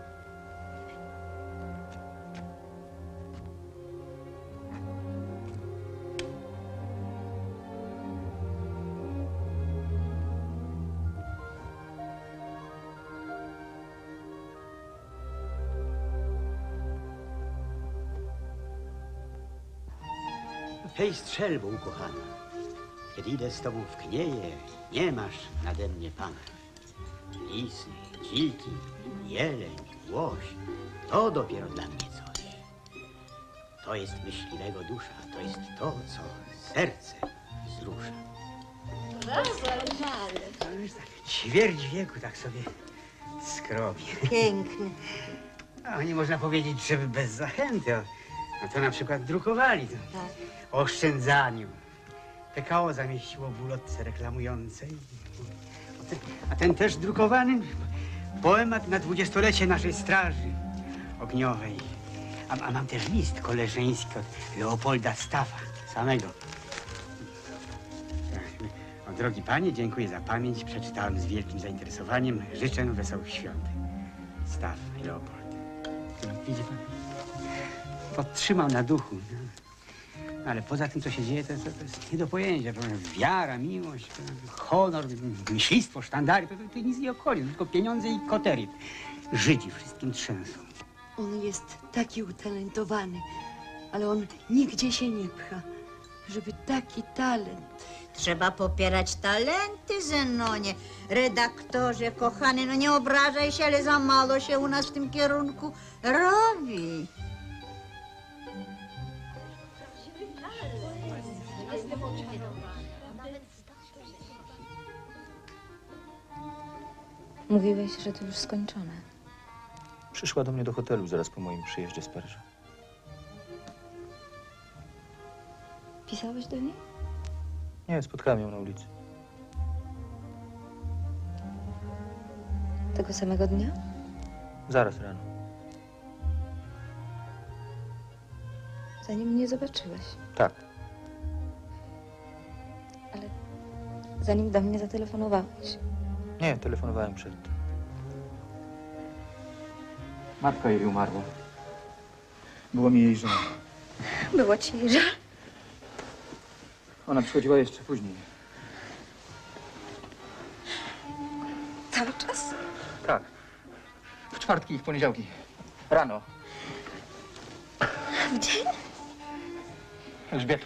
Hej, strzelbo ukochana, kiedy idę z tobą w knieje, nie masz nade mnie pana. Lisy, dziki, jeleń, łoś, to dopiero dla mnie coś. To jest myśliwego dusza, to jest to, co serce wzrusza. Ćwierć wieku tak sobie skromnie. Piękny. A nie można powiedzieć, żeby bez zachęty. A to na przykład drukowali. O oszczędzaniu. PKO zamieściło w ulotce reklamującej. A ten też drukowany poemat na 20-lecie naszej Straży Ogniowej. A mam też list koleżeński od Leopolda Staffa, samego. O, drogi panie, dziękuję za pamięć. Przeczytałem z wielkim zainteresowaniem. Życzę wesołych świąt. Staff, Leopold. Widzi pan? Podtrzymał na duchu. No. Ale poza tym, co się dzieje, to jest nie do pojęcia. Wiara, miłość, honor, myślistwo, sztandary, to nic nie obchodzi. Tylko pieniądze i kotery. Żydzi wszystkim trzęsą. On jest taki utalentowany, ale on nigdzie się nie pcha. Żeby taki talent. Trzeba popierać talenty, Zenonie. Redaktorze, kochany, no nie obrażaj się, ale za mało się u nas w tym kierunku robi. Mówiłeś, że to już skończone. Przyszła do mnie do hotelu zaraz po moim przyjeździe z Paryża. Pisałeś do niej? Nie, spotkałem ją na ulicy. Tego samego dnia? Zaraz rano. Zanim mnie zobaczyłeś. Tak. Ale zanim do mnie zatelefonowałeś. Nie, telefonowałem przed tym. Matka jej umarła. Było mi jej żal. Było ci jej żal? Ona przychodziła jeszcze później. Cały czas? Tak. W czwartki i w poniedziałki. Rano. W dzień? Elżbieto.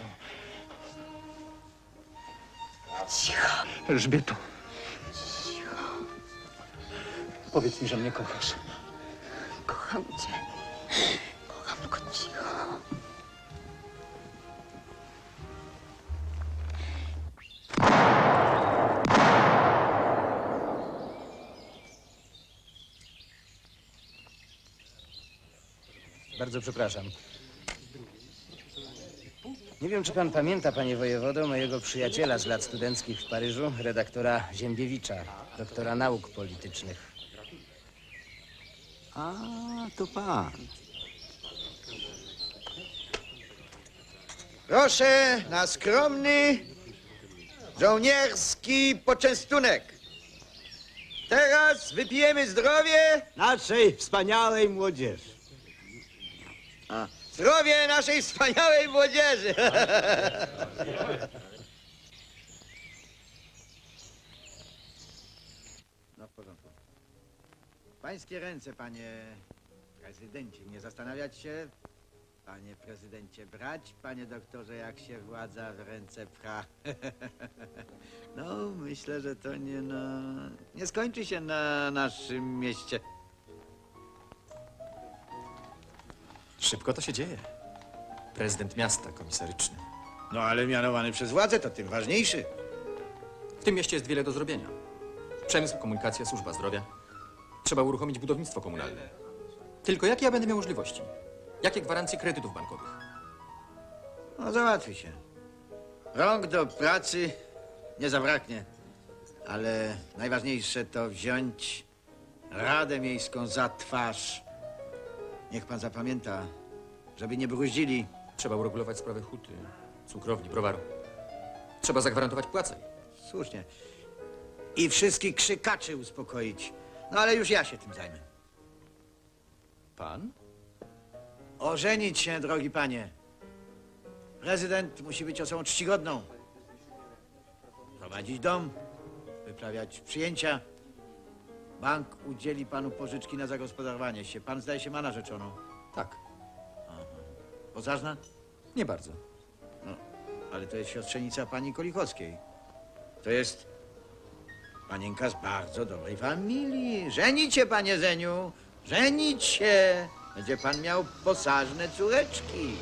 Cicho. Elżbieto. Cicho. Powiedz mi, że mnie kochasz. Kocham cię. Kocham, tylko cicho. Bardzo przepraszam. Nie wiem, czy pan pamięta, panie wojewodo, mojego przyjaciela z lat studenckich w Paryżu, redaktora Ziembiewicza, doktora nauk politycznych. A, to pan. Proszę na skromny, żołnierski poczęstunek. Teraz wypijemy zdrowie naszej wspaniałej młodzieży. A, zdrowie naszej wspaniałej młodzieży. No w porządku. Pańskie ręce, panie prezydencie. Nie zastanawiać się, panie prezydencie, brać, panie doktorze, jak się władza w ręce pcha. No, myślę, że to nie skończy się na naszym mieście. Szybko to się dzieje. Prezydent miasta komisaryczny. No, ale mianowany przez władzę to tym ważniejszy. W tym mieście jest wiele do zrobienia. Przemysł, komunikacja, służba zdrowia. Trzeba uruchomić budownictwo komunalne. Tylko jakie ja będę miał możliwości? Jakie gwarancje kredytów bankowych? No, załatwi się. Rąk do pracy nie zabraknie. Ale najważniejsze to wziąć Radę Miejską za twarz. Niech pan zapamięta, żeby nie bruździli. Trzeba uregulować sprawę huty, cukrowni, browaru. Trzeba zagwarantować płace. Słusznie. I wszystkich krzykaczy uspokoić. No ale już ja się tym zajmę. Pan? Ożenić się, drogi panie. Prezydent musi być osobą czcigodną. Prowadzić dom, wyprawiać przyjęcia. Bank udzieli panu pożyczki na zagospodarowanie się. Pan, zdaje się, ma narzeczoną. Tak. Aha. Pozażna? Nie bardzo. No, ale to jest siostrzenica pani Kolikowskiej. To jest panienka z bardzo dobrej familii. Żenić się, panie Zeniu. Żenić się. Będzie pan miał posażne córeczki.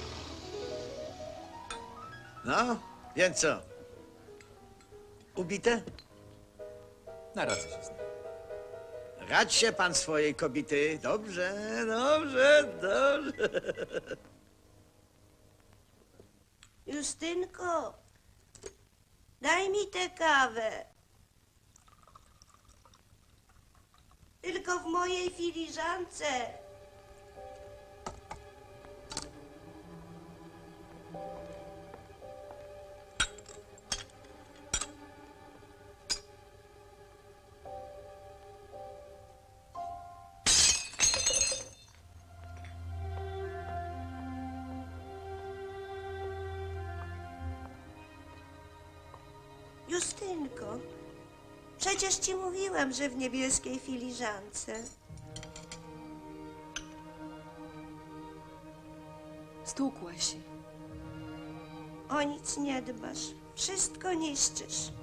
No, więc co? Ubite? Naradzę się z nim. Radź się pan swojej kobiety. Dobrze, dobrze, dobrze. Justynko, daj mi tę kawę. Tylko w mojej filiżance. Justynko, przecież ci mówiłam, że w niebieskiej filiżance. Stłukłaś się. O nic nie dbasz. Wszystko niszczysz.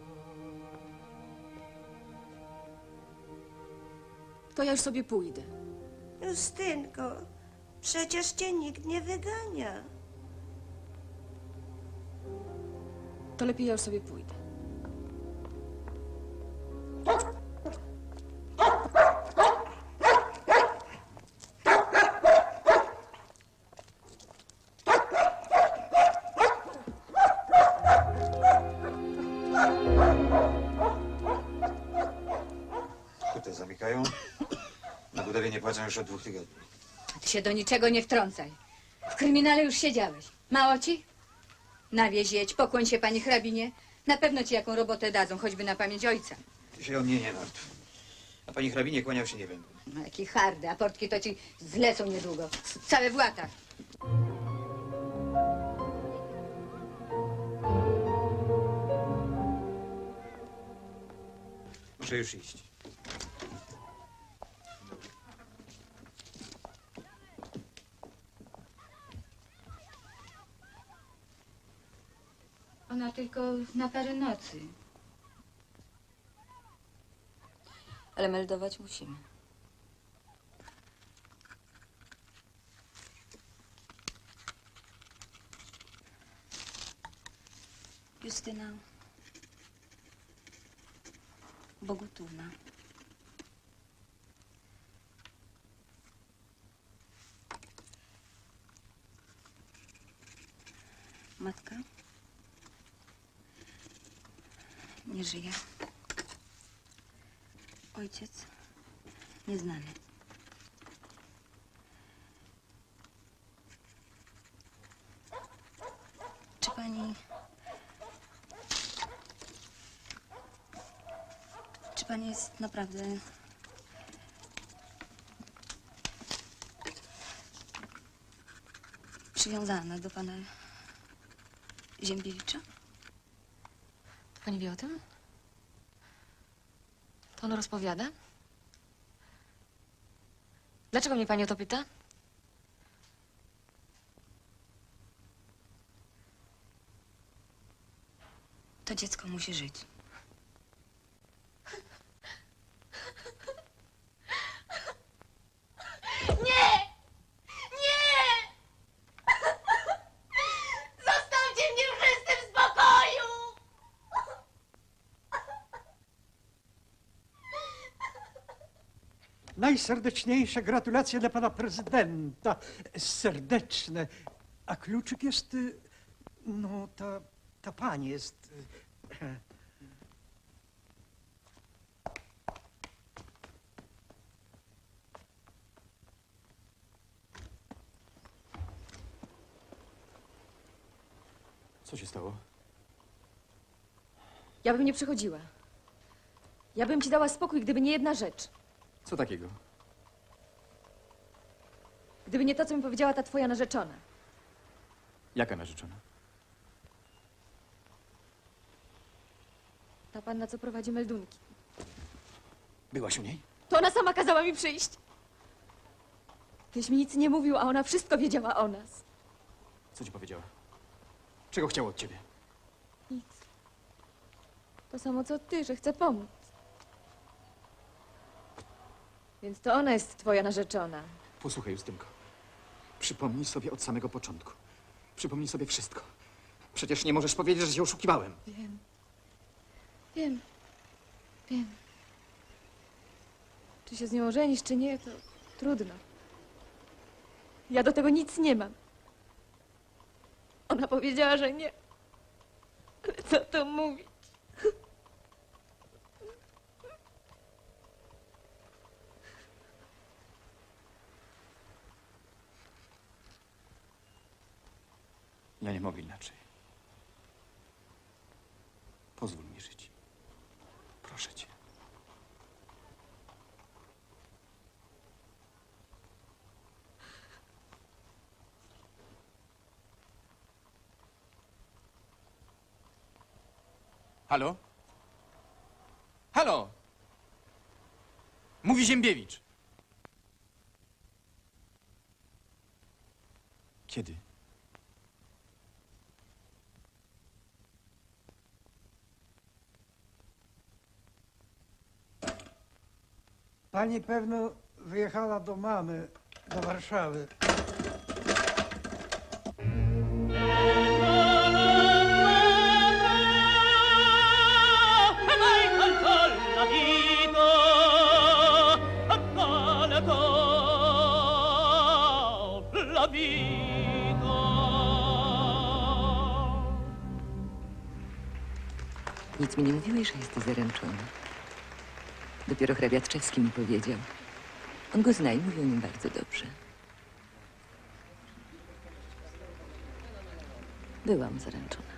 To ja już sobie pójdę. Justynko, przecież cię nikt nie wygania. To lepiej ja już sobie pójdę. Tutaj zamykają. Na budowie nie płacą już od 2 tygodni. Ty się do niczego nie wtrącaj. W kryminale już siedziałeś. Mało ci? Na wieś jedź, pokłoń się pani hrabinie. Na pewno ci jaką robotę dadzą, choćby na pamięć ojca. Ty się o mnie nie martw. A pani hrabinie kłaniał się nie będę. No jaki hardy, a portki to ci zlecą niedługo. Całe w łatach. Muszę już iść. Ona tylko na parę nocy. Ale meldować musimy. Justyna Bogutówna. Matka nie żyje. Ojciec nieznany. Czy pani... Czy pani jest naprawdę... przywiązana do pana Ziembiewicza? Pani wie o tym? To on rozpowiada? Dlaczego mnie pani o to pyta? To dziecko musi żyć. Nie! Nie! Zostawcie mnie wszyscy w spokoju! Najserdeczniejsze gratulacje dla pana prezydenta. Serdeczne. A kluczyk jest... No, ta pani jest... Co się stało? Ja bym nie przychodziła. Ja bym ci dała spokój, gdyby nie jedna rzecz. Co takiego? Gdyby nie to, co mi powiedziała ta twoja narzeczona. Jaka narzeczona? Ta panna, co prowadzi meldunki. Byłaś u niej? To ona sama kazała mi przyjść. Tyś mi nic nie mówił, a ona wszystko wiedziała o nas. Co ci powiedziała? Czego chciała od ciebie? Nic. To samo, co ty, że chce pomóc. Więc to ona jest twoja narzeczona. Posłuchaj, Justynko. Przypomnij sobie od samego początku. Przypomnij sobie wszystko. Przecież nie możesz powiedzieć, że cię oszukiwałem. Wiem. Wiem. Wiem. Czy się z nią ożenisz, czy nie, to trudno. Ja do tego nic nie mam. Ona powiedziała, że nie. Ale co to mówić? Ja nie mogę inaczej. Pozwól mi żyć. Proszę cię. Halo? Halo? Mówi Ziembiewicz. Kiedy? Pani pewno wyjechała do mamy, do Warszawy. Nic mi nie mówiłeś, że jesteś zaręczony. Dopiero hrabia Tczewski mi powiedział. On go zna i mówi o nim bardzo dobrze. Byłam zaręczona.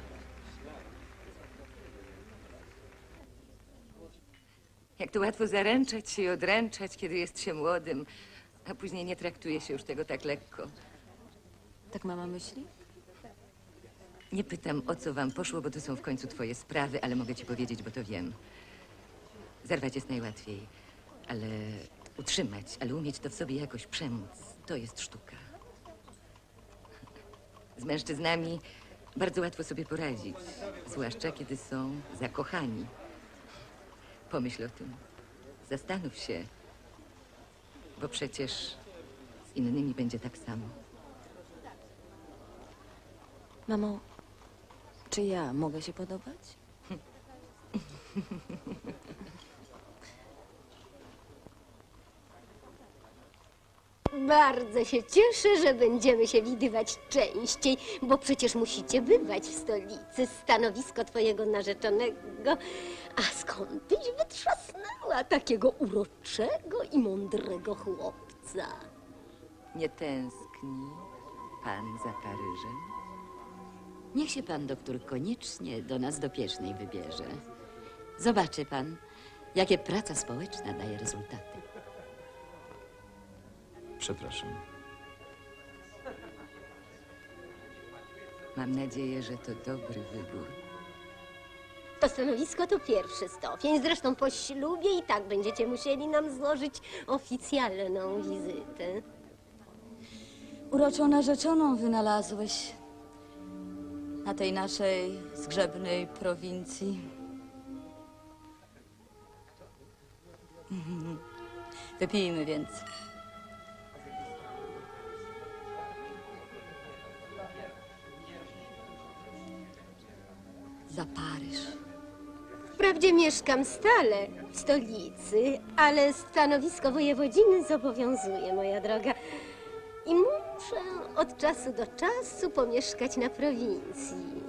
Jak to łatwo zaręczać się i odręczać, kiedy jest się młodym, a później nie traktuje się już tego tak lekko. Tak mama myśli? Nie pytam, o co wam poszło, bo to są w końcu twoje sprawy, ale mogę ci powiedzieć, bo to wiem. Zerwać jest najłatwiej, ale utrzymać, ale umieć to w sobie jakoś przemóc, to jest sztuka. Z mężczyznami bardzo łatwo sobie poradzić, zwłaszcza kiedy są zakochani. Pomyśl o tym. Zastanów się, bo przecież z innymi będzie tak samo. Mamo, czy ja mogę się podobać? Bardzo się cieszę, że będziemy się widywać częściej, bo przecież musicie bywać w stolicy. Stanowisko twojego narzeczonego. A skąd tyś wytrzasnęła takiego uroczego i mądrego chłopca? Nie tęskni pan za Paryżem? Niech się pan doktor koniecznie do nas do Piecznej wybierze. Zobaczy pan, jakie praca społeczna daje rezultaty. Przepraszam. Mam nadzieję, że to dobry wybór. To stanowisko to pierwszy stopień. Zresztą po ślubie i tak będziecie musieli nam złożyć oficjalną wizytę. Uroczą narzeczoną wynalazłeś na tej naszej zgrzebnej prowincji. Wypijmy więc. Za Paryż. Wprawdzie mieszkam stale w stolicy, ale stanowisko wojewodziny zobowiązuje, moja droga. I muszę od czasu do czasu pomieszkać na prowincji.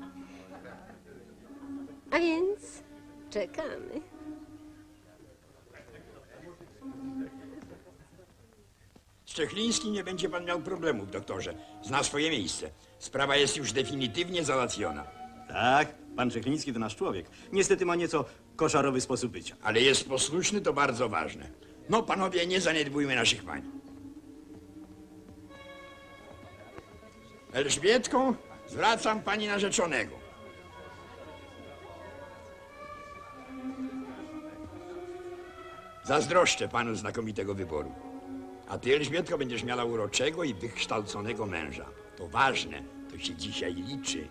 A więc czekamy. Z Czechlińskim nie będzie pan miał problemów, doktorze. Zna swoje miejsce. Sprawa jest już definitywnie załatwiona. Tak, pan Czechliński to nasz człowiek. Niestety ma nieco koszarowy sposób bycia. Ale jest posłuszny, to bardzo ważne. No, panowie, nie zaniedbujmy naszych pań. Elżbietką, zwracam pani narzeczonego. Zazdroszczę panu znakomitego wyboru. A ty, Elżbietko, będziesz miała uroczego i wykształconego męża. To ważne, to się dzisiaj liczy.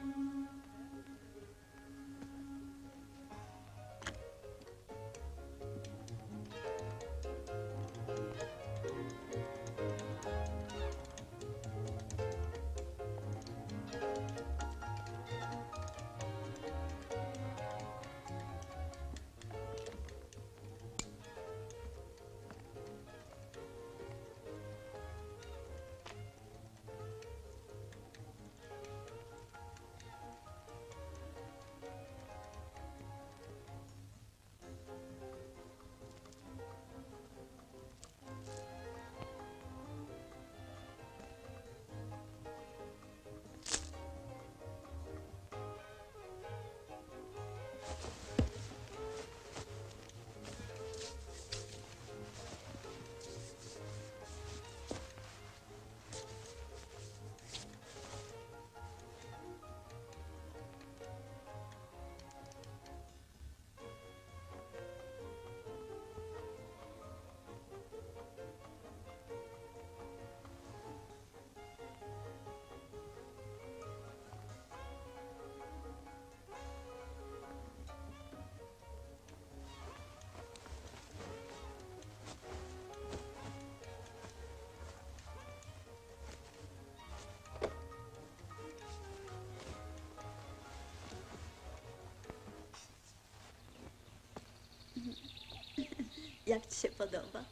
Jak ci się podoba?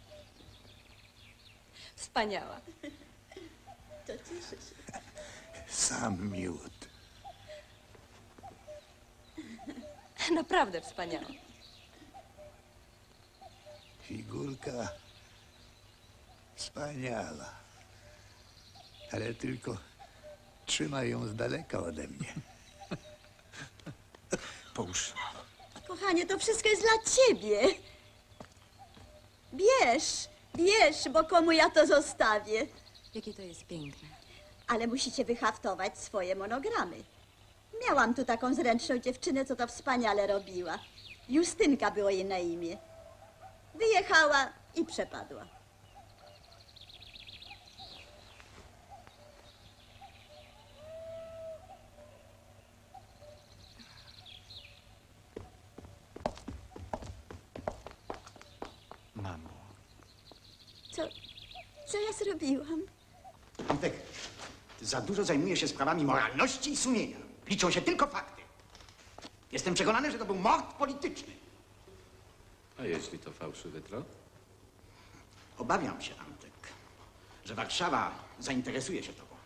Wspaniała. To cieszę się. Sam miód. Naprawdę wspaniała. Figurka wspaniała. Ale tylko trzymaj ją z daleka ode mnie. Połóż. Kochanie, to wszystko jest dla ciebie. Bierz, bo komu ja to zostawię? Jakie to jest piękne. Ale musicie wyhaftować swoje monogramy. Miałam tu taką zręczną dziewczynę, co to wspaniale robiła. Justynka było jej na imię. Wyjechała i przepadła. Co ja zrobiłam? Antek, ty za dużo zajmujesz się sprawami moralności i sumienia. Liczą się tylko fakty. Jestem przekonany, że to był mord polityczny. A jeśli to fałszywy trop? Obawiam się, Antek, że Warszawa zainteresuje się tobą.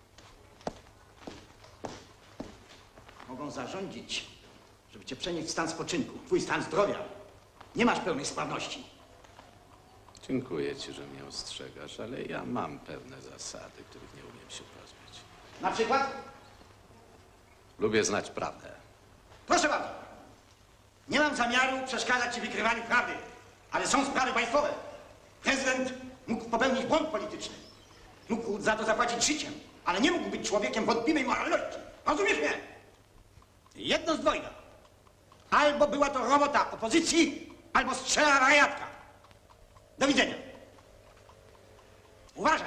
Mogą zarządzić, żeby cię przenieść w stan spoczynku, twój stan zdrowia. Nie masz pełnej sprawności. Dziękuję ci, że mnie ostrzegasz, ale ja mam pewne zasady, których nie umiem się pozbyć. Na przykład? Lubię znać prawdę. Proszę bardzo. Nie mam zamiaru przeszkadzać ci w wykrywaniu prawdy, ale są sprawy państwowe. Prezydent mógł popełnić błąd polityczny. Mógł za to zapłacić życiem, ale nie mógł być człowiekiem wątpliwej moralności. Rozumiesz mnie? Jedno z dwojga. Albo była to robota opozycji, albo strzela wariatka. Do widzenia. Uważaj.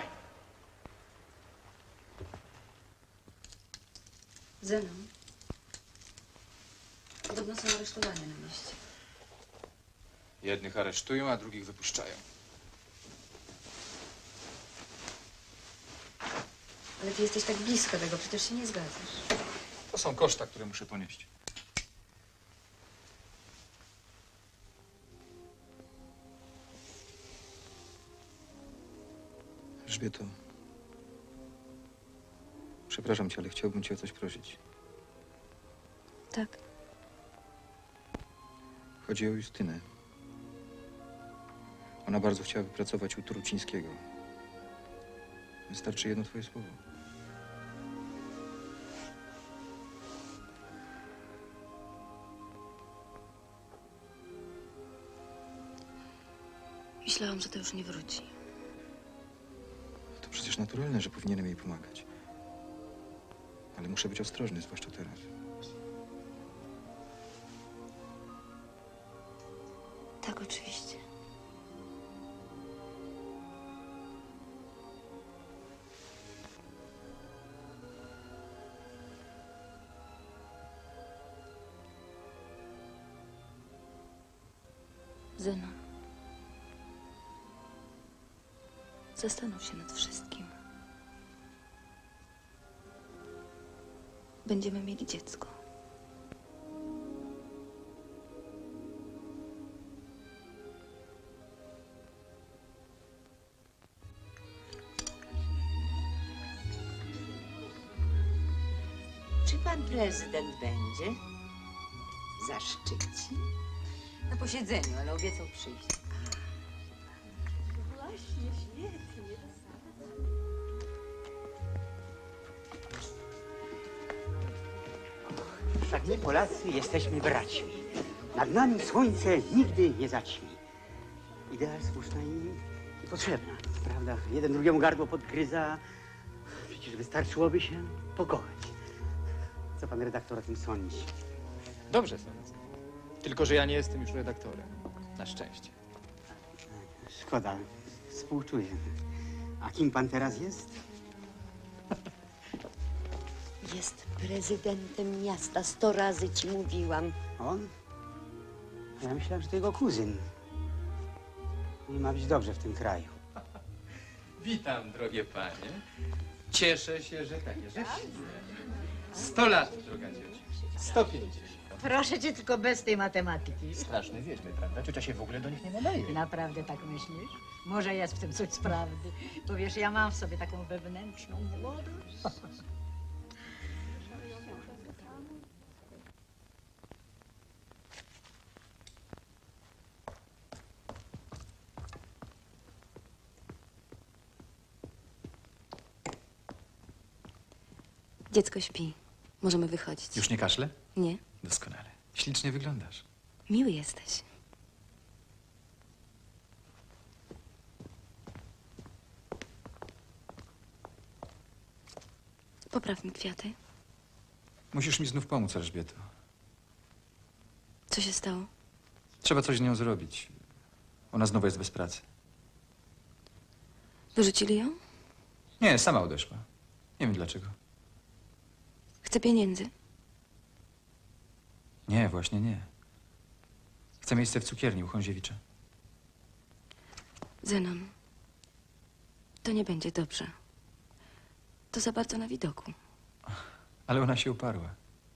Zenon. Podobno są aresztowane na mieście. Jednych aresztują, a drugich wypuszczają. Ale ty jesteś tak blisko tego, przecież się nie zgadzasz. To są koszta, które muszę ponieść. Elżbieto, przepraszam cię, ale chciałbym cię o coś prosić. Tak. Chodzi o Justynę. Ona bardzo chciała pracować u Trucińskiego. Wystarczy jedno twoje słowo. Myślałam, że to już nie wróci. To przecież naturalne, że powinienem jej pomagać. Ale muszę być ostrożny, zwłaszcza teraz. Tak, oczywiście. Zenon. Zastanów się nad wszystkim. Będziemy mieli dziecko. Czy pan prezydent będzie? Zaszczyci? Na posiedzeniu, ale obiecał przyjść. Właśnie, świetnie. Wszak my, Polacy, jesteśmy braćmi. Nad nami słońce nigdy nie zaćmi. Idea słuszna i potrzebna, prawda? Jeden drugiemu gardło podgryza. Przecież wystarczyłoby się pogodzić. Co pan redaktor o tym sądzi? Dobrze sądzę. Tylko, że ja nie jestem już redaktorem. Na szczęście. Szkoda, współczuję. A kim pan teraz jest? Jest prezydentem miasta. 100 razy ci mówiłam. On? A ja myślałem, że to jego kuzyn. Nie ma być dobrze w tym kraju. Witam, drogie panie. Cieszę się, że takie rzeczy. 100 lat, droga ciociu. 150. Proszę cię, tylko bez tej matematyki. Straszne wiedźmy, prawda? Ciocia się w ogóle do nich nie nadaje. Naprawdę tak myślisz? Może jest w tym coś z prawdy. Bo wiesz, ja mam w sobie taką wewnętrzną młodość. Dziecko śpi. Możemy wychodzić. Już nie kaszle? Nie. Doskonale. Ślicznie wyglądasz. Miły jesteś. Popraw mi kwiaty. Musisz mi znów pomóc, Elżbieto. Co się stało? Trzeba coś z nią zrobić. Ona znowu jest bez pracy. Wyrzucili ją? Nie, sama odeszła. Nie wiem dlaczego. Chce pieniędzy. Nie, właśnie nie. Chcę miejsce w cukierni u Chąziewicza. Zenon, To nie będzie dobrze. To za bardzo na widoku. Ale ona się uparła.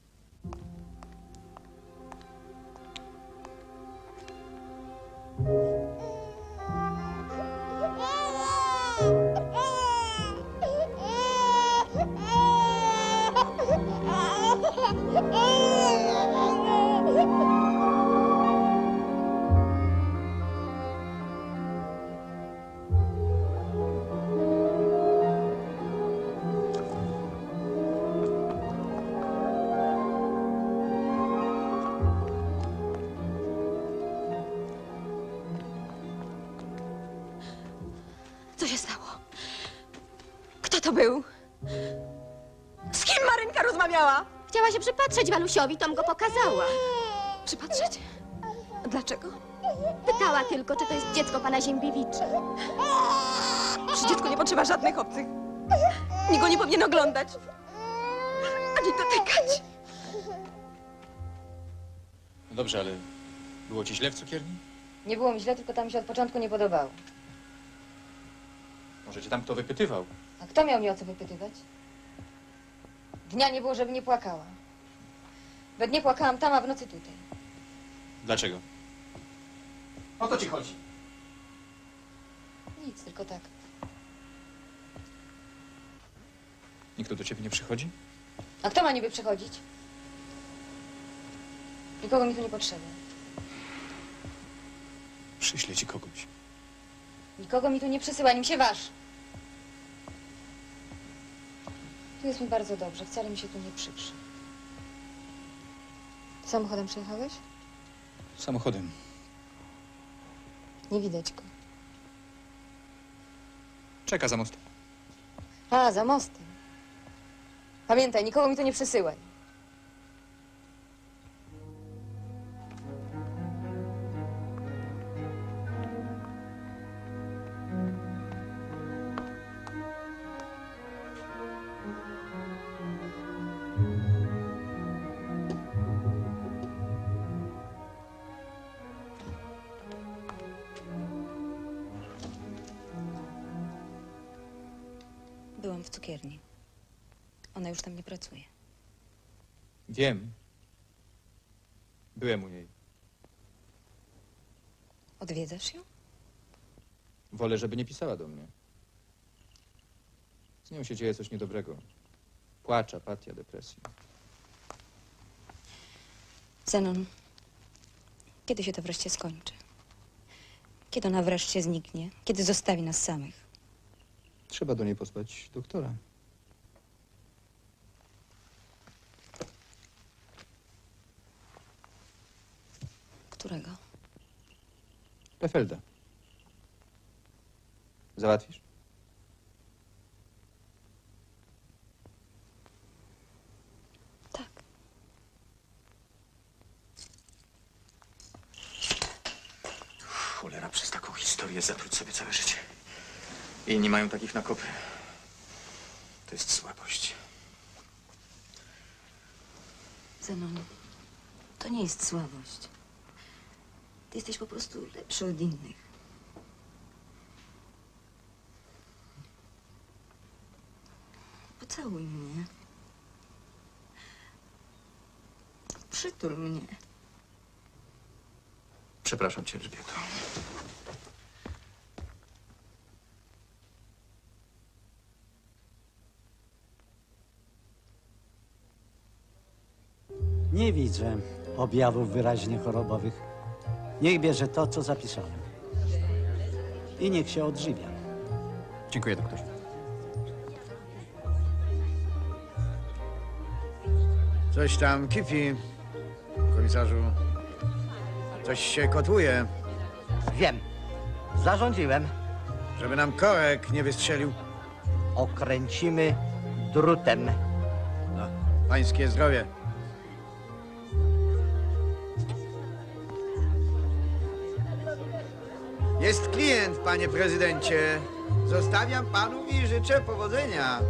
Co się stało? Kto to był? Z kim Marynka rozmawiała? Chciała się przypatrzeć Walusiowi, Tom go pokazała. Przypatrzeć? Dlaczego? Pytała tylko, czy to jest dziecko pana Ziembiewicza. Przy dziecku nie potrzeba żadnych obcych. Nikt go nie powinien oglądać. Ani dotykać. No dobrze, ale było ci źle w cukierni? Nie było mi źle, tylko tam mi się od początku nie podobało. Może cię tam kto wypytywał? A kto miał mnie o co wypytywać? Dnia nie było, żeby nie płakała. We dnie płakałam tam, a w nocy tutaj. Dlaczego? O to ci chodzi. Nic, tylko tak. Nikt tu do ciebie nie przychodzi? A kto ma niby przychodzić? Nikogo mi tu nie potrzeba. Przyślę ci kogoś. Nikogo mi tu nie przysyła, nim się waż. Tu jest mi bardzo dobrze, wcale mi się tu nie przyprzy. Ty samochodem przyjechałeś? Samochodem. Nie widać go. Czeka za mostem. A, za mostem. Pamiętaj, nikogo mi tu nie przysyłaj. Byłam w cukierni. Ona już tam nie pracuje. Wiem. Byłem u niej. Odwiedzasz ją? Wolę, żeby nie pisała do mnie. Z nią się dzieje coś niedobrego. Płacz, apatia, depresja. Zenon, kiedy się to wreszcie skończy? Kiedy ona wreszcie zniknie? Kiedy zostawi nas samych? Trzeba do niej posłać doktora. Którego? Lefelda. Załatwisz? Tak. Cholera, przez taką historię zatruć sobie całe życie. Inni mają takich na kopy. To jest słabość. Zenon, to nie jest słabość. Ty jesteś po prostu lepszy od innych. Pocałuj mnie. Przytul mnie. Przepraszam cię, Elżbieto. Nie widzę objawów wyraźnie chorobowych. Niech bierze to, co zapisałem. I niech się odżywia. Dziękuję, doktorze. Coś tam kipi, komisarzu. Coś się kotłuje. Wiem. Zarządziłem. Żeby nam korek nie wystrzelił. Okręcimy drutem. No, pańskie zdrowie. Jest klient, panie prezydencie. Zostawiam panu i życzę powodzenia.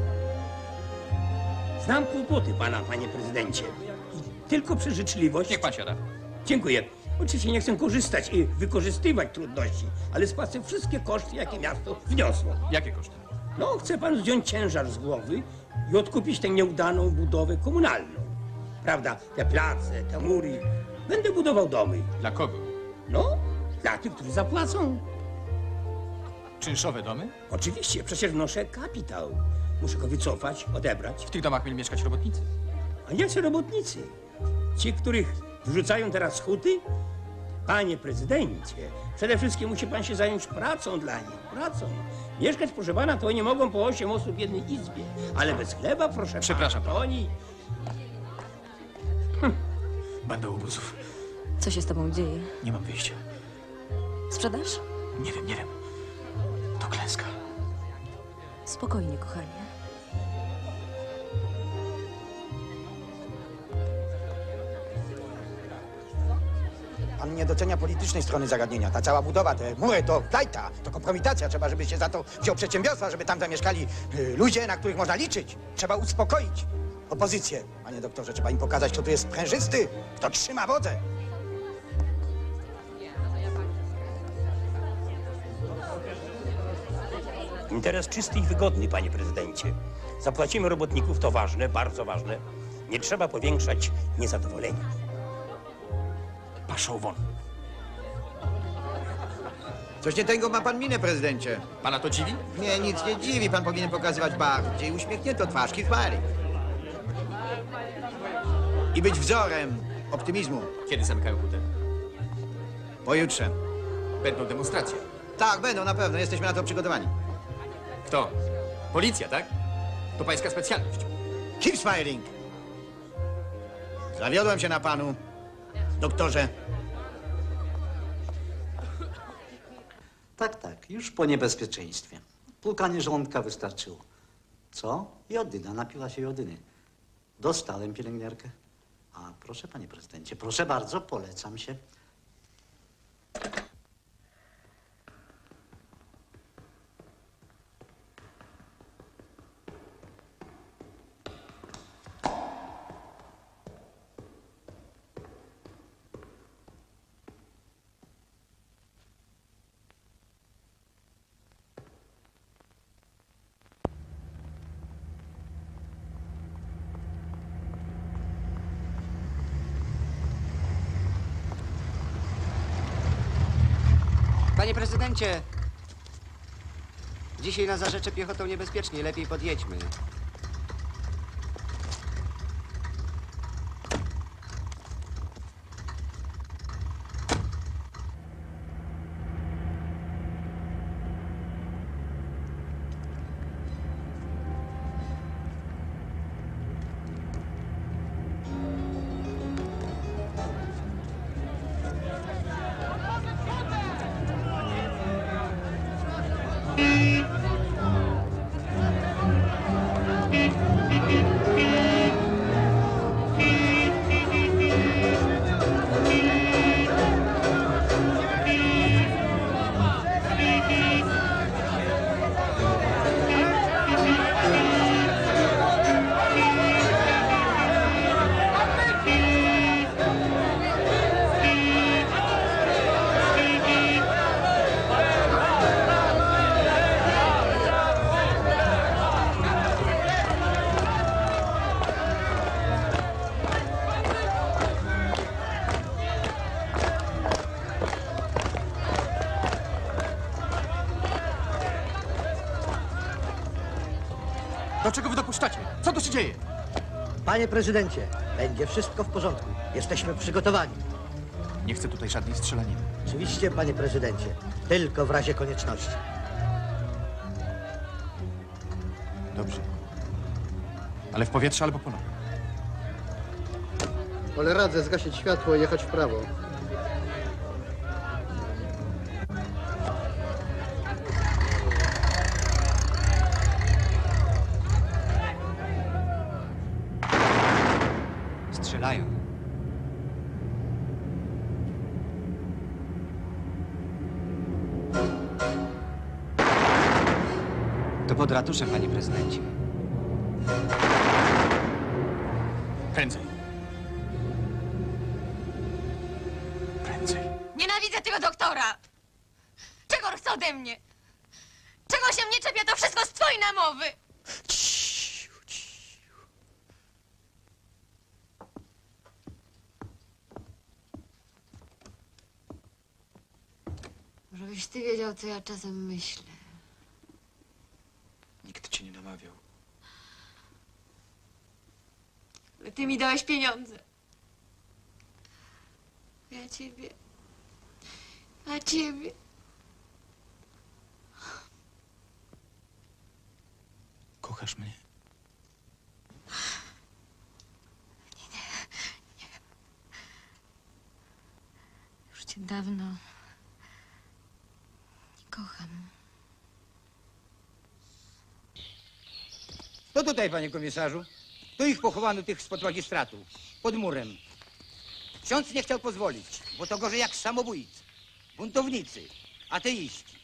Znam kłopoty pana, panie prezydencie. Tylko przy życzliwości... Niech pan siada. Dziękuję. Oczywiście nie chcę korzystać i wykorzystywać trudności, ale spłacę wszystkie koszty, jakie miasto wniosło. Jakie koszty? No, chce pan zdjąć ciężar z głowy i odkupić tę nieudaną budowę komunalną. Prawda, te place, te mury. Będę budował domy. Dla kogo? No, dla tych, którzy zapłacą. Czynszowe domy? Oczywiście, przecież wnoszę kapitał. Muszę go wycofać, odebrać. W tych domach mieli mieszkać robotnicy. A jacy robotnicy? Ci, których wrzucają teraz z huty? Panie prezydencie, przede wszystkim musi pan się zająć pracą dla nich, pracą. Mieszkać, proszę pana, to oni mogą po 8 osób w jednej izbie, ale bez chleba, proszę Przepraszam pana, to oni... Banda łobuzów. Co się z tobą dzieje? Nie mam wyjścia. Sprzedaż? Nie wiem. To klęska. Spokojnie, kochanie. Pan nie docenia politycznej strony zagadnienia. Ta cała budowa, te mury, to plajta, to kompromitacja. Trzeba, żeby się za to wziął przedsiębiorstwa, żeby tam zamieszkali ludzie, na których można liczyć. Trzeba uspokoić opozycję. Panie doktorze, trzeba im pokazać, kto tu jest sprężysty, kto trzyma wodę. Interes czysty i wygodny, panie prezydencie. Zapłacimy robotników, to ważne, bardzo ważne. Nie trzeba powiększać niezadowolenia. Paszą won. Coś nie tego ma pan minę, prezydencie. Pana to dziwi? Nie, nic nie dziwi. Pan powinien pokazywać bardziej uśmiechniętą twarz, keep smiling. I być wzorem optymizmu. Kiedy zamykają hutę? Pojutrze. Będą demonstracje. Tak, będą na pewno. Jesteśmy na to przygotowani. Kto? Policja, tak? To pańska specjalność. Keep smiling. Zawiodłem się na panu, doktorze. Tak, już po niebezpieczeństwie. Płukanie żołądka wystarczyło. Co? Jodyna, napiła się jodyny. Dostałem pielęgniarkę. A proszę, panie prezydencie, proszę bardzo, polecam się. Panie prezydencie, dzisiaj na Zarzecze piechotą niebezpiecznie, lepiej podjedźmy. Do czego wy dopuszczacie? Co tu się dzieje? Panie prezydencie, będzie wszystko w porządku. Jesteśmy przygotowani. Nie chcę tutaj żadnej strzelaniny. Oczywiście, panie prezydencie. Tylko w razie konieczności. Dobrze. Ale w powietrze albo po nocy. Ale radzę zgasić światło i jechać w prawo. Strzelają. To pod ratuszem, panie prezydencie. Prędzej. Prędzej. Nienawidzę tego doktora! Czego on chce ode mnie? Czego się mnie czepia? To wszystko z twojej namowy! Żebyś ty wiedział, co ja czasem myślę. Nikt cię nie namawiał. Ale ty mi dałeś pieniądze. Ja ciebie. A ciebie. Kochasz mnie? Już cię dawno nie kocham. To tutaj, panie komisarzu. Tu ich pochowano, tych spod magistratu. Pod murem. Ksiądz nie chciał pozwolić, bo to gorzej jak samobójcy, buntownicy, ateiści.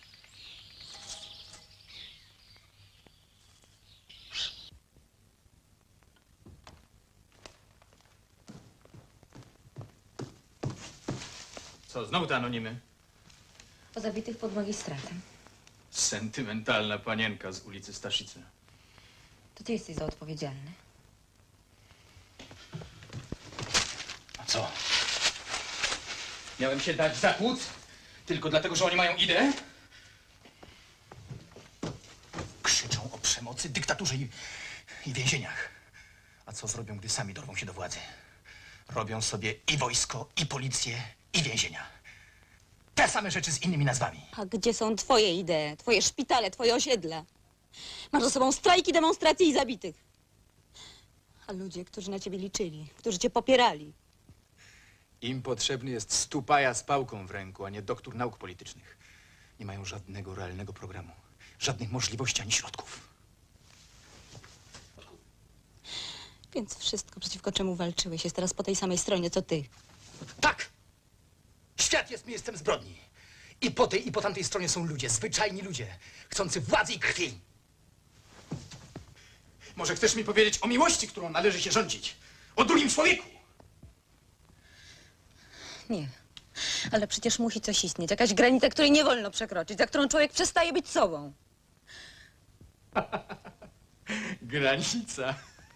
Co, znowu te anonimy? O zabitych pod magistratem. Sentymentalna panienka z ulicy Staszicy. To ty jesteś za odpowiedzialny. A co? Miałem się dać zatłuc? Tylko dlatego, że oni mają ideę? Krzyczą o przemocy, dyktaturze i więzieniach. A co zrobią, gdy sami dorwą się do władzy? Robią sobie i wojsko, i policję, i więzienia. Te same rzeczy z innymi nazwami. A gdzie są twoje idee, twoje szpitale, twoje osiedla? Masz za sobą strajki, demonstracje i zabitych. A ludzie, którzy na ciebie liczyli, którzy cię popierali. Im potrzebny jest stupaja z pałką w ręku, a nie doktor nauk politycznych. Nie mają żadnego realnego programu, żadnych możliwości ani środków. Więc wszystko, przeciwko czemu walczyłeś, jest teraz po tej samej stronie, co ty. Tak! Świat jest miejscem zbrodni. I po tej, i po tamtej stronie są ludzie, zwyczajni ludzie, chcący władzy i krwi. Może chcesz mi powiedzieć o miłości, którą należy się rządzić? O drugim człowieku? Nie. Ale przecież musi coś istnieć, jakaś granica, której nie wolno przekroczyć, za którą człowiek przestaje być sobą. Granica.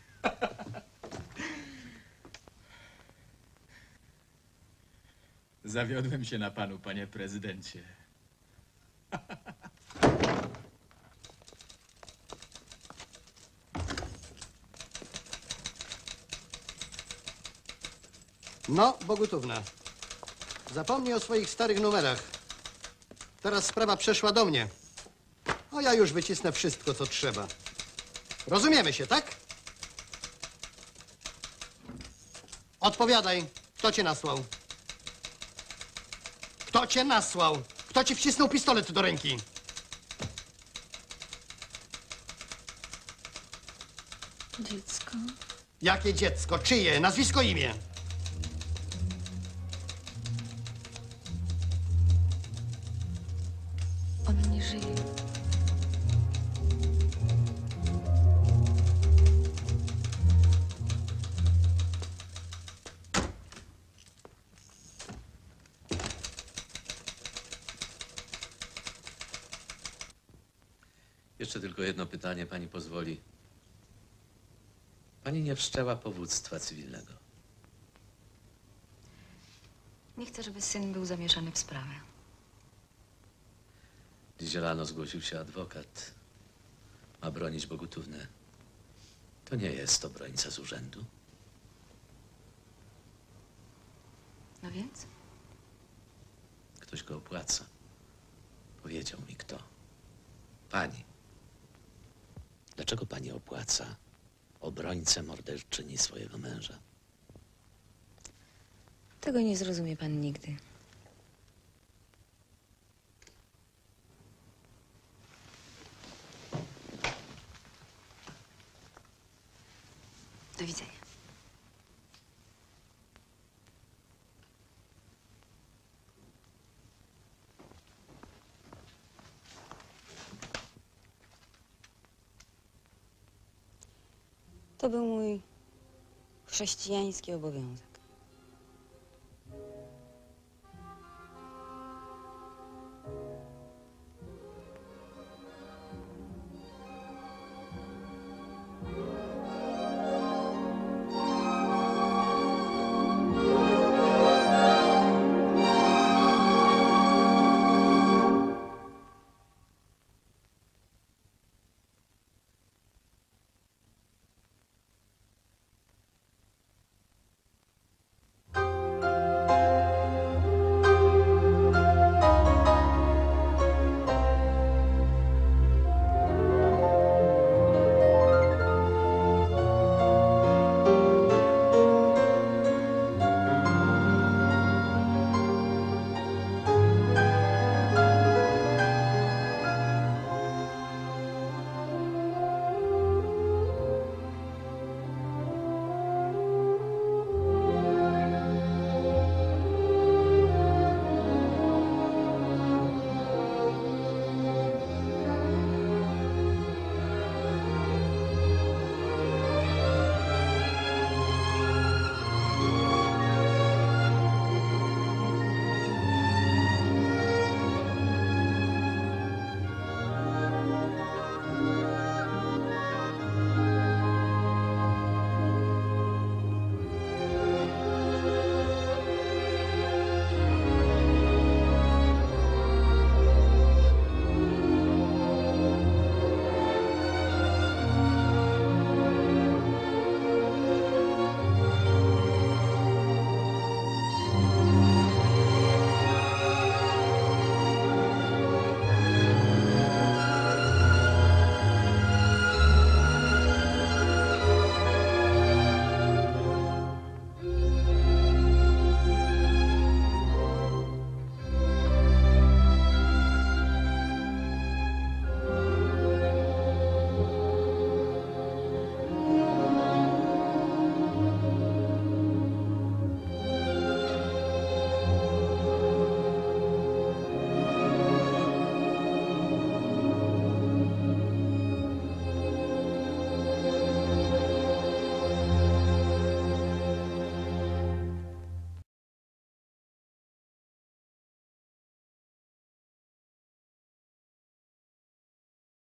Zawiodłem się na panu, panie prezydencie. No, Bogutówna. Zapomnij o swoich starych numerach. Teraz sprawa przeszła do mnie. O, ja już wycisnę wszystko, co trzeba. Rozumiemy się, tak? Odpowiadaj, kto cię nasłał? Kto cię nasłał? Kto ci wcisnął pistolet do ręki? Dziecko. Jakie dziecko? Czyje? Nazwisko, imię? Ono nie żyje. Jeszcze tylko jedno pytanie, pani pozwoli. Pani nie wszczęła powództwa cywilnego. Nie chcę, żeby syn był zamieszany w sprawę. Dziś rano zgłosił się adwokat. Ma bronić Bogutównę. To nie jest obrońca z urzędu. No więc? Ktoś go opłaca. Powiedział mi kto. Pani. Dlaczego pani opłaca obrońcę morderczyni swojego męża? Tego nie zrozumie pan nigdy. Do widzenia. To był mój chrześcijański obowiązek.